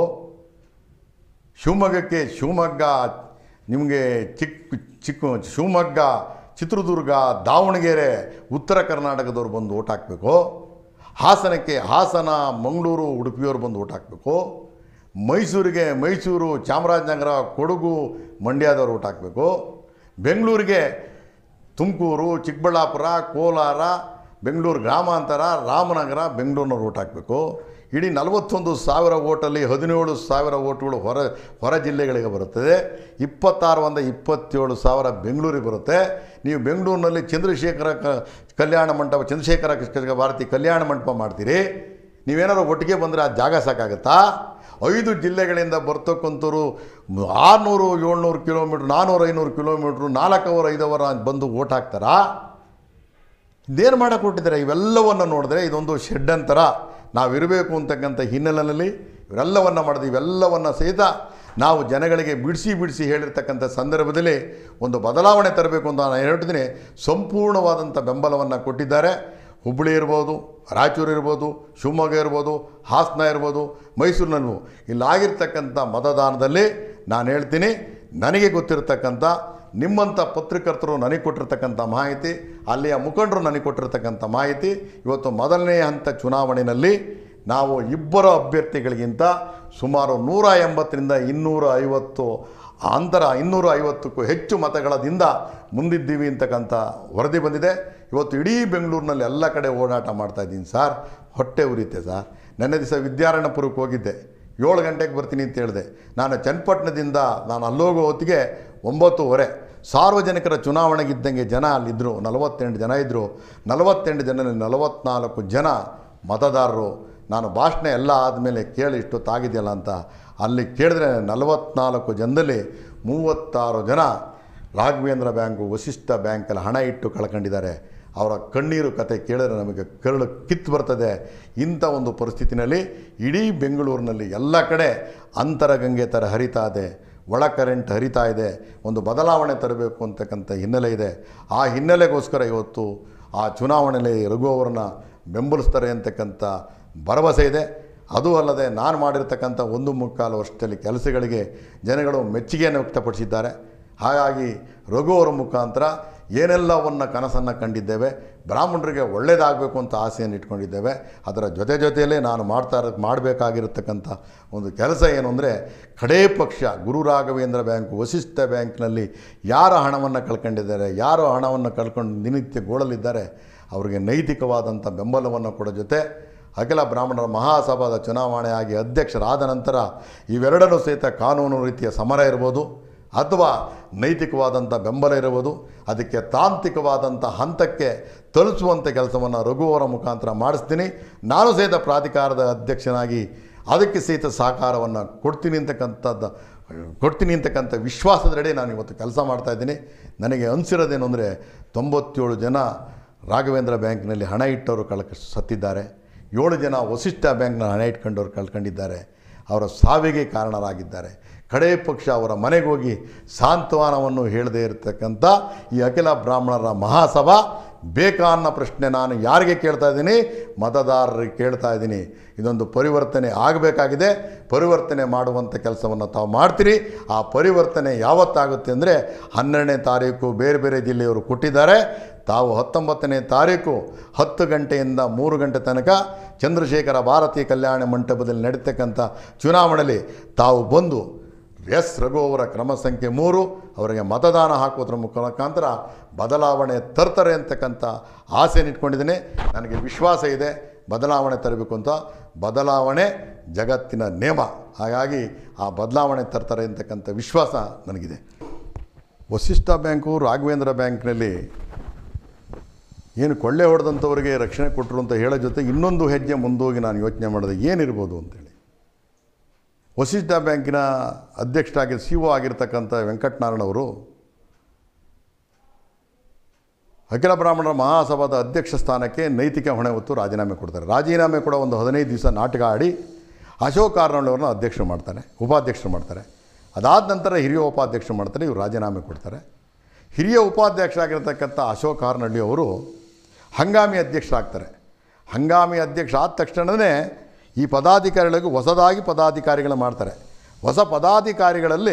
ಶಿವಮೊಗ್ಗಕ್ಕೆ ಶಿವಮೊಗ್ಗ, ನಿಮಗೆ ಚಿಕ್ಕ ಚಿಕ್ಕ ಶಿವಮೊಗ್ಗ, ಚಿತ್ರದುರ್ಗ, ದಾವಣಗೆರೆ, ಉತ್ತರ ಕರ್ನಾಟಕದವ್ರು ಬಂದು ಓಟ್ ಹಾಕಬೇಕು. ಹಾಸನಕ್ಕೆ ಹಾಸನ, ಮಂಗಳೂರು, ಉಡುಪಿಯವರು ಬಂದು ಓಟ್ ಹಾಕಬೇಕು. ಮೈಸೂರಿಗೆ ಮೈಸೂರು, ಚಾಮರಾಜನಗರ, ಕೊಡಗು, ಮಂಡ್ಯದವ್ರು ಓಟ್ ಹಾಕಬೇಕು. ಬೆಂಗಳೂರಿಗೆ ತುಮಕೂರು, ಚಿಕ್ಕಬಳ್ಳಾಪುರ, ಕೋಲಾರ, ಬೆಂಗಳೂರು ಗ್ರಾಮಾಂತರ, ರಾಮನಗರ, ಬೆಂಗಳೂರಿನವ್ರು ಓಟ್ ಹಾಕಬೇಕು. ಇಡೀ ನಲವತ್ತೊಂದು ಸಾವಿರ ಓಟಲ್ಲಿ ಹದಿನೇಳು ಸಾವಿರ ಓಟುಗಳು ಹೊರ ಹೊರ ಜಿಲ್ಲೆಗಳಿಗೆ ಬರುತ್ತದೆ. ಇಪ್ಪತ್ತಾರು ಒಂದು ಇಪ್ಪತ್ತೇಳು ಸಾವಿರ ಬೆಂಗಳೂರಿಗೆ ಬರುತ್ತೆ. ನೀವು ಬೆಂಗಳೂರಿನಲ್ಲಿ ಚಂದ್ರಶೇಖರ ಕ ಕಲ್ಯಾಣ ಮಂಟಪ ಚಂದ್ರಶೇಖರ ಭಾರತಿ ಕಲ್ಯಾಣ ಮಂಟಪ ಮಾಡ್ತೀರಿ. ನೀವೇನಾದ್ರು ಒಟ್ಟಿಗೆ ಬಂದರೆ ಆ ಜಾಗ ಸಾಕಾಗುತ್ತಾ? ಐದು ಜಿಲ್ಲೆಗಳಿಂದ ಬರ್ತಕ್ಕಂಥವ್ರು ಆರುನೂರು ಏಳ್ನೂರು ಕಿಲೋಮೀಟ್ರ್, ನಾನ್ನೂರು ಐನೂರು ಕಿಲೋಮೀಟ್ರು, ನಾಲ್ಕು ಅವರ್ ಐದು ಅವರ್ ಬಂದು ಓಟ್ ಹಾಕ್ತಾರಾ? ಇದೇನು ಮಾಡೋಕ್ಕೆ ಕೊಟ್ಟಿದ್ದಾರೆ? ಇವೆಲ್ಲವನ್ನು ನೋಡಿದ್ರೆ ಇದೊಂದು ಶೆಡ್ ಅಂತರ ನಾವಿರಬೇಕು ಅಂತಕ್ಕಂಥ ಹಿನ್ನೆಲೆಯಲ್ಲಿ ಇವೆಲ್ಲವನ್ನು ಮಾಡಿದ್ವಿ. ಇವೆಲ್ಲವನ್ನು ಸಹಿತ ನಾವು ಜನಗಳಿಗೆ ಬಿಡಿಸಿ ಬಿಡಿಸಿ ಹೇಳಿರ್ತಕ್ಕಂಥ ಸಂದರ್ಭದಲ್ಲಿ ಒಂದು ಬದಲಾವಣೆ ತರಬೇಕು ಅಂತ ನಾನು ಹೇಳ್ತಿದ್ದೀನಿ. ಸಂಪೂರ್ಣವಾದಂಥ ಬೆಂಬಲವನ್ನು ಕೊಟ್ಟಿದ್ದಾರೆ. ಹುಬ್ಬಳ್ಳಿ ಇರ್ಬೋದು, ರಾಯಚೂರು ಇರ್ಬೋದು, ಶಿವಮೊಗ್ಗ ಇರ್ಬೋದು, ಹಾಸನ ಇರ್ಬೋದು, ಮೈಸೂರಿನಲ್ಲೂ ಇಲ್ಲಾಗಿರ್ತಕ್ಕಂಥ ಮತದಾನದಲ್ಲಿ ನಾನು ಹೇಳ್ತೀನಿ, ನನಗೆ ಗೊತ್ತಿರತಕ್ಕಂಥ ನಿಮ್ಮಂಥ ಪತ್ರಕರ್ತರು ನನಗೆ ಕೊಟ್ಟಿರ್ತಕ್ಕಂಥ ಮಾಹಿತಿ, ಅಲ್ಲಿಯ ಮುಖಂಡರು ನನಗೆ ಕೊಟ್ಟಿರ್ತಕ್ಕಂಥ ಮಾಹಿತಿ, ಇವತ್ತು ಮೊದಲನೇ ಹಂತ ಚುನಾವಣೆಯಲ್ಲಿ ನಾವು ಇಬ್ಬರು ಅಭ್ಯರ್ಥಿಗಳಿಗಿಂತ ಸುಮಾರು ನೂರ ಎಂಬತ್ತರಿಂದ ಇನ್ನೂರ ಐವತ್ತು ಅಂತರ ಇನ್ನೂರ ಐವತ್ತಕ್ಕೂ ಹೆಚ್ಚು ಮತಗಳದಿಂದ ಮುಂದಿದ್ದೀವಿ ಅಂತಕ್ಕಂಥ ವರದಿ ಬಂದಿದೆ. ಇವತ್ತು ಇಡೀ ಬೆಂಗಳೂರಿನಲ್ಲಿ ಎಲ್ಲ ಕಡೆ ಓಡಾಟ ಮಾಡ್ತಾಯಿದ್ದೀನಿ ಸರ್. ಹೊಟ್ಟೆ ಉರಿತೆ ಸರ್. ನೆನ್ನೆ ದಿವಸ ವಿದ್ಯಾರಣ್ಯಪುರಕ್ಕೆ ಹೋಗಿದ್ದೆ, ಏಳು ಗಂಟೆಗೆ ಬರ್ತೀನಿ ಅಂತ ಹೇಳಿದೆ. ನಾನು ಚನ್ನಪಟ್ಟಣದಿಂದ ನಾನು ಅಲ್ಲೋಗೋ ಹೊತ್ತಿಗೆ ಒಂಬತ್ತುವರೆ. ಸಾರ್ವಜನಿಕರ ಚುನಾವಣೆಗಿದ್ದಂಗೆ ಜನ ಅಲ್ಲಿದ್ದರು, ನಲವತ್ತೆಂಟು ಜನ ಇದ್ದರು. ನಲವತ್ತೆಂಟು ಜನರಲ್ಲಿ ನಲವತ್ತ್ನಾಲ್ಕು ಜನ ಮತದಾರರು. ನಾನು ಭಾಷಣ ಎಲ್ಲ ಆದಮೇಲೆ ಕೇಳಿ ಇಷ್ಟೊತ್ತಾಗಿದೆಯಲ್ಲ ಅಂತ ಅಲ್ಲಿ ಕೇಳಿದ್ರೆ ನಲವತ್ತ್ನಾಲ್ಕು ಜನದಲ್ಲಿ ಮೂವತ್ತಾರು ಜನ ರಾಘವೇಂದ್ರ ಬ್ಯಾಂಕು, ವಸಿಷ್ಠ ಬ್ಯಾಂಕಲ್ಲಿ ಹಣ ಇಟ್ಟು ಕಳ್ಕೊಂಡಿದ್ದಾರೆ. ಅವರ ಕಣ್ಣೀರು ಕತೆ ಕೇಳಿದ್ರೆ ನಮಗೆ ಕರಳು ಕಿತ್ತು ಬರ್ತದೆ. ಇಂಥ ಒಂದು ಪರಿಸ್ಥಿತಿನಲ್ಲಿ ಇಡೀ ಬೆಂಗಳೂರಿನಲ್ಲಿ ಎಲ್ಲ ಕಡೆ ಅಂತರಗಂಗೆ ಥರ ಹರಿತಾ ಇದೆ, ಒಳ ಕರೆಂಟ್ ಹರಿತಾ ಇದೆ. ಒಂದು ಬದಲಾವಣೆ ತರಬೇಕು ಅಂತಕ್ಕಂಥ ಹಿನ್ನೆಲೆ ಇದೆ. ಆ ಹಿನ್ನೆಲೆಗೋಸ್ಕರ ಇವತ್ತು ಆ ಚುನಾವಣೆಯಲ್ಲಿ ರಘು ಅವರನ್ನು ಬೆಂಬಲಿಸ್ತಾರೆ ಅಂತಕ್ಕಂಥ ಭರವಸೆ ಇದೆ. ಅದೂ ಅಲ್ಲದೆ ನಾನು ಮಾಡಿರ್ತಕ್ಕಂಥ ಒಂದು ಮುಕ್ಕಾಲು ವರ್ಷದಲ್ಲಿ ಕೆಲಸಗಳಿಗೆ ಜನಗಳು ಮೆಚ್ಚುಗೆಯನ್ನು ವ್ಯಕ್ತಪಡಿಸಿದ್ದಾರೆ. ಹಾಗಾಗಿ ರಘು ಅವರ ಮುಖಾಂತರ ಏನೆಲ್ಲವನ್ನು ಕನಸನ್ನು ಕಂಡಿದ್ದೇವೆ, ಬ್ರಾಹ್ಮಣರಿಗೆ ಒಳ್ಳೆಯದಾಗಬೇಕು ಅಂತ ಆಸೆಯನ್ನು ಇಟ್ಕೊಂಡಿದ್ದೇವೆ. ಅದರ ಜೊತೆ ಜೊತೆಯಲ್ಲೇ ನಾನು ಮಾಡ್ತಾ ಇರೋ ಮಾಡಬೇಕಾಗಿರತಕ್ಕಂಥ ಒಂದು ಕೆಲಸ ಏನು ಅಂದರೆ, ಕಡೇ ಪಕ್ಷ ಗುರು ರಾಘವೇಂದ್ರ ಬ್ಯಾಂಕು, ವಸಿಷ್ಠ ಬ್ಯಾಂಕ್ನಲ್ಲಿ ಯಾರ ಹಣವನ್ನು ಕಳ್ಕೊಂಡಿದ್ದಾರೆ, ಯಾರು ಹಣವನ್ನು ಕಳ್ಕೊಂಡು ದಿನನಿತ್ಯ ಗೋಳಲಿದ್ದಾರೆ, ಅವರಿಗೆ ನೈತಿಕವಾದಂಥ ಬೆಂಬಲವನ್ನು ಕೊಡೋ ಜೊತೆ ಅಖಿಲ ಬ್ರಾಹ್ಮಣರ ಮಹಾಸಭಾದ ಚುನಾವಣೆ ಆಗಿ ಅಧ್ಯಕ್ಷರಾದ ನಂತರ ಇವೆರಡನ್ನೂ ಸಹಿತ ಕಾನೂನು ರೀತಿಯ ಸಮರ ಇರ್ಬೋದು ಅಥವಾ ನೈತಿಕವಾದಂಥ ಬೆಂಬಲ ಇರುವುದು, ಅದಕ್ಕೆ ತಾಂತ್ರಿಕವಾದಂಥ ಹಂತಕ್ಕೆ ತಲುಪಿಸುವಂಥ ಕೆಲಸವನ್ನು ರಘುವರ ಮುಖಾಂತರ ಮಾಡಿಸ್ತೀನಿ. ನಾನು ಸಹಿತ ಪ್ರಾಧಿಕಾರದ ಅಧ್ಯಕ್ಷನಾಗಿ ಅದಕ್ಕೆ ಸಹಿತ ಸಹಕಾರವನ್ನು ಕೊಡ್ತೀನಿ ಅಂತಕ್ಕಂಥದ್ದು ಕೊಡ್ತೀನಿ ಅಂತಕ್ಕಂಥ ವಿಶ್ವಾಸದೆಡೆ ನಾನು ಇವತ್ತು ಕೆಲಸ ಮಾಡ್ತಾಯಿದ್ದೀನಿ. ನನಗೆ ಅನಿಸಿರೋದೇನು ಅಂದರೆ, ತೊಂಬತ್ತೇಳು ಜನ ರಾಘವೇಂದ್ರ ಬ್ಯಾಂಕ್ನಲ್ಲಿ ಹಣ ಇಟ್ಟವರು ಕಳ್ಕ ಸತ್ತಿದ್ದಾರೆ, ಏಳು ಜನ ವಸಿಷ್ಠ ಬ್ಯಾಂಕ್ನ ಹಣ ಇಟ್ಕೊಂಡವ್ರು ಕಳ್ಕೊಂಡಿದ್ದಾರೆ, ಅವರ ಸಾವಿಗೆ ಕಾರಣರಾಗಿದ್ದಾರೆ. ಕಡೇ ಪಕ್ಷ ಅವರ ಮನೆಗೆ ಹೋಗಿ ಸಾಂತ್ವನವನ್ನು ಹೇಳದೇ ಇರತಕ್ಕಂಥ ಈ ಅಖಿಲ ಬ್ರಾಹ್ಮಣರ ಮಹಾಸಭಾ ಬೇಕಾ ಅನ್ನೋ ಪ್ರಶ್ನೆ ನಾನು ಯಾರಿಗೆ ಕೇಳ್ತಾ ಇದ್ದೀನಿ? ಮತದಾರರಿಗೆ ಕೇಳ್ತಾ ಇದ್ದೀನಿ. ಇದೊಂದು ಪರಿವರ್ತನೆ ಆಗಬೇಕಾಗಿದೆ. ಪರಿವರ್ತನೆ ಮಾಡುವಂಥ ಕೆಲಸವನ್ನು ತಾವು ಮಾಡ್ತೀರಿ. ಆ ಪರಿವರ್ತನೆ ಯಾವತ್ತಾಗುತ್ತೆ ಅಂದರೆ, ಹನ್ನೆರಡನೇ ತಾರೀಕು ಬೇರೆ ಬೇರೆ ಜಿಲ್ಲೆಯವರು ಕೊಟ್ಟಿದ್ದಾರೆ. ತಾವು ಹತ್ತೊಂಬತ್ತನೇ ತಾರೀಕು ಹತ್ತು ಗಂಟೆಯಿಂದ ಮೂರು ಗಂಟೆ ತನಕ ಚಂದ್ರಶೇಖರ ಭಾರತೀಯ ಕಲ್ಯಾಣ ಮಂಟಪದಲ್ಲಿ ನಡೀತಕ್ಕಂಥ ಚುನಾವಣೆಯಲ್ಲಿ ತಾವು ಬಂದು ಎಸ್ ರಘು ಅವರ ಕ್ರಮ ಸಂಖ್ಯೆ ಮೂರು ಅವರಿಗೆ ಮತದಾನ ಹಾಕೋದ್ರ ಮುಖಾಂತರ ಬದಲಾವಣೆ ತರ್ತಾರೆ ಅಂತಕ್ಕಂಥ ಆಸೆಯನ್ನು ಇಟ್ಕೊಂಡಿದ್ದೀನಿ. ನನಗೆ ವಿಶ್ವಾಸ ಇದೆ ಬದಲಾವಣೆ ತರಬೇಕು ಅಂತ. ಬದಲಾವಣೆ ಜಗತ್ತಿನ ನೇಮ, ಹಾಗಾಗಿ ಆ ಬದಲಾವಣೆ ತರ್ತಾರೆ ಅಂತಕ್ಕಂಥ ವಿಶ್ವಾಸ ನನಗಿದೆ. ವಸಿಷ್ಠ ಬ್ಯಾಂಕು ರಾಘವೇಂದ್ರ ಬ್ಯಾಂಕ್ನಲ್ಲಿ ಏನು ಕೊಳ್ಳೆ ಹೊಡೆದಂಥವ್ರಿಗೆ ರಕ್ಷಣೆ ಕೊಟ್ಟರು ಅಂತ ಹೇಳೋ ಜೊತೆ ಇನ್ನೊಂದು ಹೆಜ್ಜೆ ಮುಂದೋಗಿ ನಾನು ಯೋಚನೆ ಮಾಡಿದೆ ಏನಿರ್ಬೋದು ಅಂತೇಳಿ. ವಸಿಷ್ಠ ಬ್ಯಾಂಕಿನ ಅಧ್ಯಕ್ಷರಾಗಿ ಸಿ ಒ ಆಗಿರ್ತಕ್ಕಂಥ ವೆಂಕಟನಾರಾಯಣವರು ಅಖಿಲ ಬ್ರಾಹ್ಮಣರ ಮಹಾಸಭಾದ ಅಧ್ಯಕ್ಷ ಸ್ಥಾನಕ್ಕೆ ನೈತಿಕ ಹೊಣೆ ಹೊತ್ತು ರಾಜೀನಾಮೆ ಕೊಡ್ತಾರೆ. ರಾಜೀನಾಮೆ ಕೂಡ ಒಂದು ಹದಿನೈದು ದಿವಸ ನಾಟಕ ಆಡಿ ಅಶೋಕ್ ಕಾರನಹಳ್ಳಿಯವ್ರನ್ನ ಅಧ್ಯಕ್ಷರು ಮಾಡ್ತಾರೆ, ಉಪಾಧ್ಯಕ್ಷರು ಮಾಡ್ತಾರೆ. ಅದಾದ ನಂತರ ಹಿರಿಯ ಉಪಾಧ್ಯಕ್ಷರು ಮಾಡ್ತಾರೆ, ಇವರು ರಾಜೀನಾಮೆ ಕೊಡ್ತಾರೆ. ಹಿರಿಯ ಉಪಾಧ್ಯಕ್ಷರಾಗಿರ್ತಕ್ಕಂಥ ಅಶೋಕ್ ಕಾರನಹಳ್ಳಿಯವರು ಹಂಗಾಮಿ ಅಧ್ಯಕ್ಷರಾಗ್ತಾರೆ. ಹಂಗಾಮಿ ಅಧ್ಯಕ್ಷ ಆದ ತಕ್ಷಣವೇ ಈ ಪದಾಧಿಕಾರಿಗಳಿಗೂ ಹೊಸದಾಗಿ ಪದಾಧಿಕಾರಿಗಳು ಮಾಡ್ತಾರೆ. ಹೊಸ ಪದಾಧಿಕಾರಿಗಳಲ್ಲಿ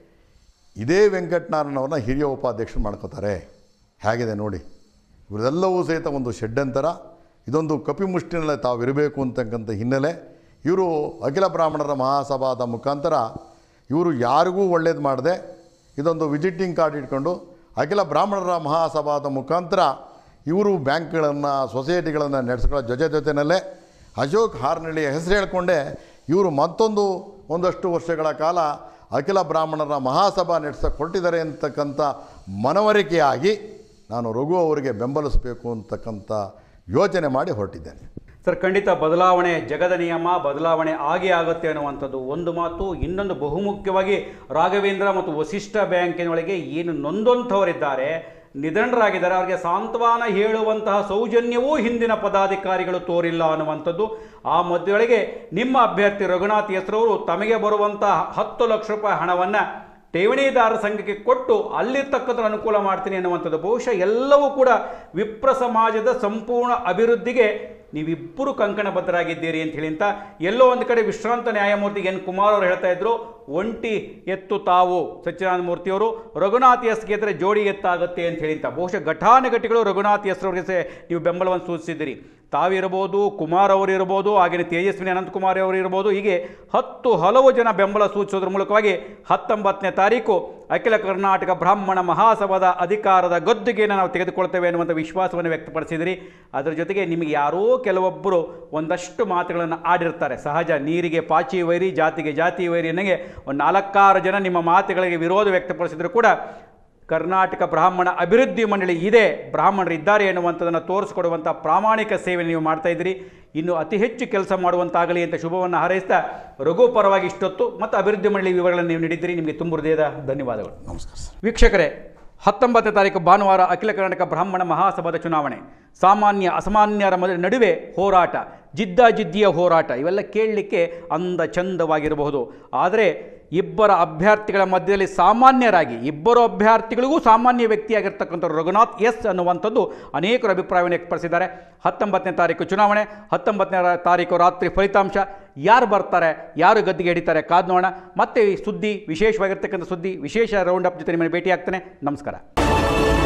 ಇದೇ ವೆಂಕಟನಾರಾಯಣವ್ರನ್ನ ಹಿರಿಯ ಉಪಾಧ್ಯಕ್ಷರು ಮಾಡ್ಕೋತಾರೆ. ಹೇಗಿದೆ ನೋಡಿ, ಇವರೆಲ್ಲವೂ ಸಹಿತ ಒಂದು ಷಡ್ಯಂತರ, ಇದೊಂದು ಕಪಿಮುಷ್ಟಿನಲ್ಲಿ ತಾವು ಇರಬೇಕು ಅಂತಕ್ಕಂಥ ಹಿನ್ನೆಲೆ. ಇವರು ಅಖಿಲ ಬ್ರಾಹ್ಮಣರ ಮಹಾಸಭಾದ ಮುಖಾಂತರ ಇವರು ಯಾರಿಗೂ ಒಳ್ಳೇದು ಮಾಡದೆ ಇದೊಂದು ವಿಸಿಟಿಂಗ್ ಕಾರ್ಡ್ ಇಟ್ಕೊಂಡು ಅಖಿಲ ಬ್ರಾಹ್ಮಣರ ಮಹಾಸಭಾದ ಮುಖಾಂತರ ಇವರು ಬ್ಯಾಂಕ್ಗಳನ್ನು ಸೊಸೈಟಿಗಳನ್ನು ನಡೆಸ್ಕೊಳ್ಳೋ ಜೊತೆ ಜೊತೆಯಲ್ಲೇ ಅಶೋಕ್ ಹಾರ್ನಳ್ಳಿಯ ಹೆಸರು ಹೇಳಿಕೊಂಡೆ ಇವರು ಮತ್ತೊಂದು ಒಂದಷ್ಟು ವರ್ಷಗಳ ಕಾಲ ಅಖಿಲ ಬ್ರಾಹ್ಮಣರ ಮಹಾಸಭಾ ನಡೆಸೋಕೆ ಹೊರಟಿದ್ದಾರೆ ಅಂತಕ್ಕಂಥ ಮನವರಿಕೆಯಾಗಿ ನಾನು ರಘು ಅವರಿಗೆ ಬೆಂಬಲಿಸಬೇಕು ಅಂತಕ್ಕಂಥ ಯೋಚನೆ ಮಾಡಿ ಹೊರಟಿದ್ದೇನೆ. ಸರ್, ಖಂಡಿತ ಬದಲಾವಣೆ ಜಗದ ನಿಯಮ, ಬದಲಾವಣೆ ಆಗೇ ಆಗುತ್ತೆ ಅನ್ನುವಂಥದ್ದು ಒಂದು ಮಾತು. ಇನ್ನೊಂದು ಬಹುಮುಖ್ಯವಾಗಿ ರಾಘವೇಂದ್ರ ಮತ್ತು ವಸಿಷ್ಠ ಬ್ಯಾಂಕಿನೊಳಗೆ ಏನು ನೊಂದಂಥವರಿದ್ದಾರೆ, ನಿಧನರಾಗಿದ್ದಾರೆ, ಅವರಿಗೆ ಸಾಂತ್ವನ ಹೇಳುವಂತಹ ಸೌಜನ್ಯವೂ ಹಿಂದಿನ ಪದಾಧಿಕಾರಿಗಳು ತೋರಿಲ್ಲ ಅನ್ನುವಂಥದ್ದು. ಆ ಮಧ್ಯೆಯೊಳಗೆ ನಿಮ್ಮ ಅಭ್ಯರ್ಥಿ ರಘುನಾಥ್ ಹೆಸರವರು ತಮಗೆ ಬರುವಂತಹ ಹತ್ತು ಲಕ್ಷ ರೂಪಾಯಿ ಹಣವನ್ನು ಠೇವಣಿದಾರರ ಸಂಘಕ್ಕೆ ಕೊಟ್ಟು ಅಲ್ಲಿರ್ತಕ್ಕಂಥ ಅನುಕೂಲ ಮಾಡ್ತೀನಿ ಅನ್ನುವಂಥದ್ದು. ಬಹುಶಃ ಎಲ್ಲವೂ ಕೂಡ ವಿಪ್ರ ಸಮಾಜದ ಸಂಪೂರ್ಣ ಅಭಿವೃದ್ಧಿಗೆ ನೀವಿಬ್ಬರು ಕಂಕಣಬದ್ಧರಾಗಿದ್ದೀರಿ ಅಂತ ಹೇಳಿ ಅಂತ ಎಲ್ಲೋ ಒಂದು ಕಡೆ ವಿಶ್ರಾಂತ ನ್ಯಾಯಮೂರ್ತಿ ಎನ್ ಕುಮಾರ್ ಅವರು ಹೇಳ್ತಾ ಇದ್ರು, ಒಂಟಿ ಎತ್ತು ತಾವು ಸಚ್ಚಿದಾನಂದ ಮೂರ್ತಿಯವರು, ರಘುನಾಥ್ ಎಸ್ ಗೆದ್ರೆ ಜೋಡಿ ಎತ್ತಾಗುತ್ತೆ ಅಂತ ಹೇಳಿ ಅಂತ. ಬಹುಶಃ ಘಟಾನುಘಟಿಗಳು ರಘುನಾಥ್ ಎಸ್ ಅವರಿಗೆ ನೀವು ಬೆಂಬಲವನ್ನು ಸೂಚಿಸಿದ್ದೀರಿ. ತಾವಿರ್ಬೋದು, ಕುಮಾರ್ ಅವರು ಇರ್ಬೋದು, ಹಾಗೆಯೇ ತೇಜಸ್ವಿನಿ ಅನಂತಕುಮಾರ್ ಅವರು ಇರ್ಬೋದು, ಹೀಗೆ ಹತ್ತು ಹಲವು ಜನ ಬೆಂಬಲ ಸೂಚಿಸೋದ್ರ ಮೂಲಕವಾಗಿ ಹತ್ತೊಂಬತ್ತನೇ ತಾರೀಕು ಅಖಿಲ ಕರ್ನಾಟಕ ಬ್ರಾಹ್ಮಣ ಮಹಾಸಭಾದ ಅಧಿಕಾರದ ಗದ್ದುಗೆಯನ್ನು ನಾವು ತೆಗೆದುಕೊಳ್ತೇವೆ ಅನ್ನುವಂಥ ವಿಶ್ವಾಸವನ್ನು ವ್ಯಕ್ತಪಡಿಸಿದಿರಿ. ಅದರ ಜೊತೆಗೆ ನಿಮಗೆ ಯಾರೋ ಕೆಲವೊಬ್ಬರು ಒಂದಷ್ಟು ಮಾತುಗಳನ್ನು ಆಡಿರ್ತಾರೆ. ಸಹಜ, ನೀರಿಗೆ ಪಾಚಿ ವೈರಿ, ಜಾತಿಗೆ ಜಾತಿ ವೈರಿ ಅನ್ನಂಗೆ ಒಂದು ನಾಲ್ಕಾರು ಜನ ನಿಮ್ಮ ಮಾತುಗಳಿಗೆ ವಿರೋಧ ವ್ಯಕ್ತಪಡಿಸಿದ್ರು ಕೂಡ ಕರ್ನಾಟಕ ಬ್ರಾಹ್ಮಣ ಅಭಿವೃದ್ಧಿ ಮಂಡಳಿ ಇದೆ, ಬ್ರಾಹ್ಮಣರು ಇದ್ದಾರೆ ಎನ್ನುವಂಥದ್ದನ್ನು ತೋರಿಸಿಕೊಡುವಂಥ ಪ್ರಾಮಾಣಿಕ ಸೇವೆ ನೀವು ಮಾಡ್ತಾ ಇದ್ದೀರಿ. ಇನ್ನು ಅತಿ ಹೆಚ್ಚು ಕೆಲಸ ಮಾಡುವಂತಾಗಲಿ ಅಂತ ಶುಭವನ್ನು ಹಾರೈಸ್ತಾ ರಘು ಪರವಾಗಿ ಇಷ್ಟೊತ್ತು ಮತ್ತು ಅಭಿವೃದ್ಧಿ ಮಂಡಳಿ ವಿವರಗಳನ್ನು ನೀವು ನೀಡಿದ್ದೀರಿ. ನಿಮಗೆ ತುಂಬ ಹೃದಯದ ಧನ್ಯವಾದಗಳು. ನಮಸ್ಕಾರ ಸರ್. ವೀಕ್ಷಕರೇ, ಹತ್ತೊಂಬತ್ತನೇ ತಾರೀಕು ಭಾನುವಾರ ಅಖಿಲ ಕರ್ನಾಟಕ ಬ್ರಾಹ್ಮಣ ಮಹಾಸಭಾದ ಚುನಾವಣೆ. ಸಾಮಾನ್ಯ ಅಸಾಮಾನ್ಯರ ನಡುವೆ ಹೋರಾಟ, ಜಿದ್ದಾಜಿದ್ದಿಯ ಹೋರಾಟ, ಇವೆಲ್ಲ ಕೇಳಲಿಕ್ಕೆ ಅಂದ ಚಂದವಾಗಿರಬಹುದು. ಆದರೆ ಇಬ್ಬರ ಅಭ್ಯರ್ಥಿಗಳ ಮಧ್ಯದಲ್ಲಿ ಸಾಮಾನ್ಯರಾಗಿ ಇಬ್ಬರು ಅಭ್ಯರ್ಥಿಗಳಿಗೂ ಸಾಮಾನ್ಯ ವ್ಯಕ್ತಿಯಾಗಿರ್ತಕ್ಕಂಥ ರಘುನಾಥ್ ಎಸ್ ಅನ್ನುವಂಥದ್ದು ಅನೇಕರು ಅಭಿಪ್ರಾಯವನ್ನು ವ್ಯಕ್ತಪಡಿಸಿದ್ದಾರೆ. ಹತ್ತೊಂಬತ್ತನೇ ತಾರೀಕು ಚುನಾವಣೆ, ಹತ್ತೊಂಬತ್ತನೇ ತಾರೀಕು ರಾತ್ರಿ ಫಲಿತಾಂಶ. ಯಾರು ಬರ್ತಾರೆ, ಯಾರು ಗದ್ದಿಗೆ ಹಿಡಿತಾರೆ, ಕಾದು ನೋಡೋಣ. ಮತ್ತೆ ಈ ಸುದ್ದಿ, ವಿಶೇಷವಾಗಿರ್ತಕ್ಕಂಥ ಸುದ್ದಿ, ವಿಶೇಷ ರೌಂಡ್ ಅಪ್ ಜೊತೆ ನಿಮ್ಮನ್ನು ಭೇಟಿ ಆಗ್ತೇನೆ. ನಮಸ್ಕಾರ.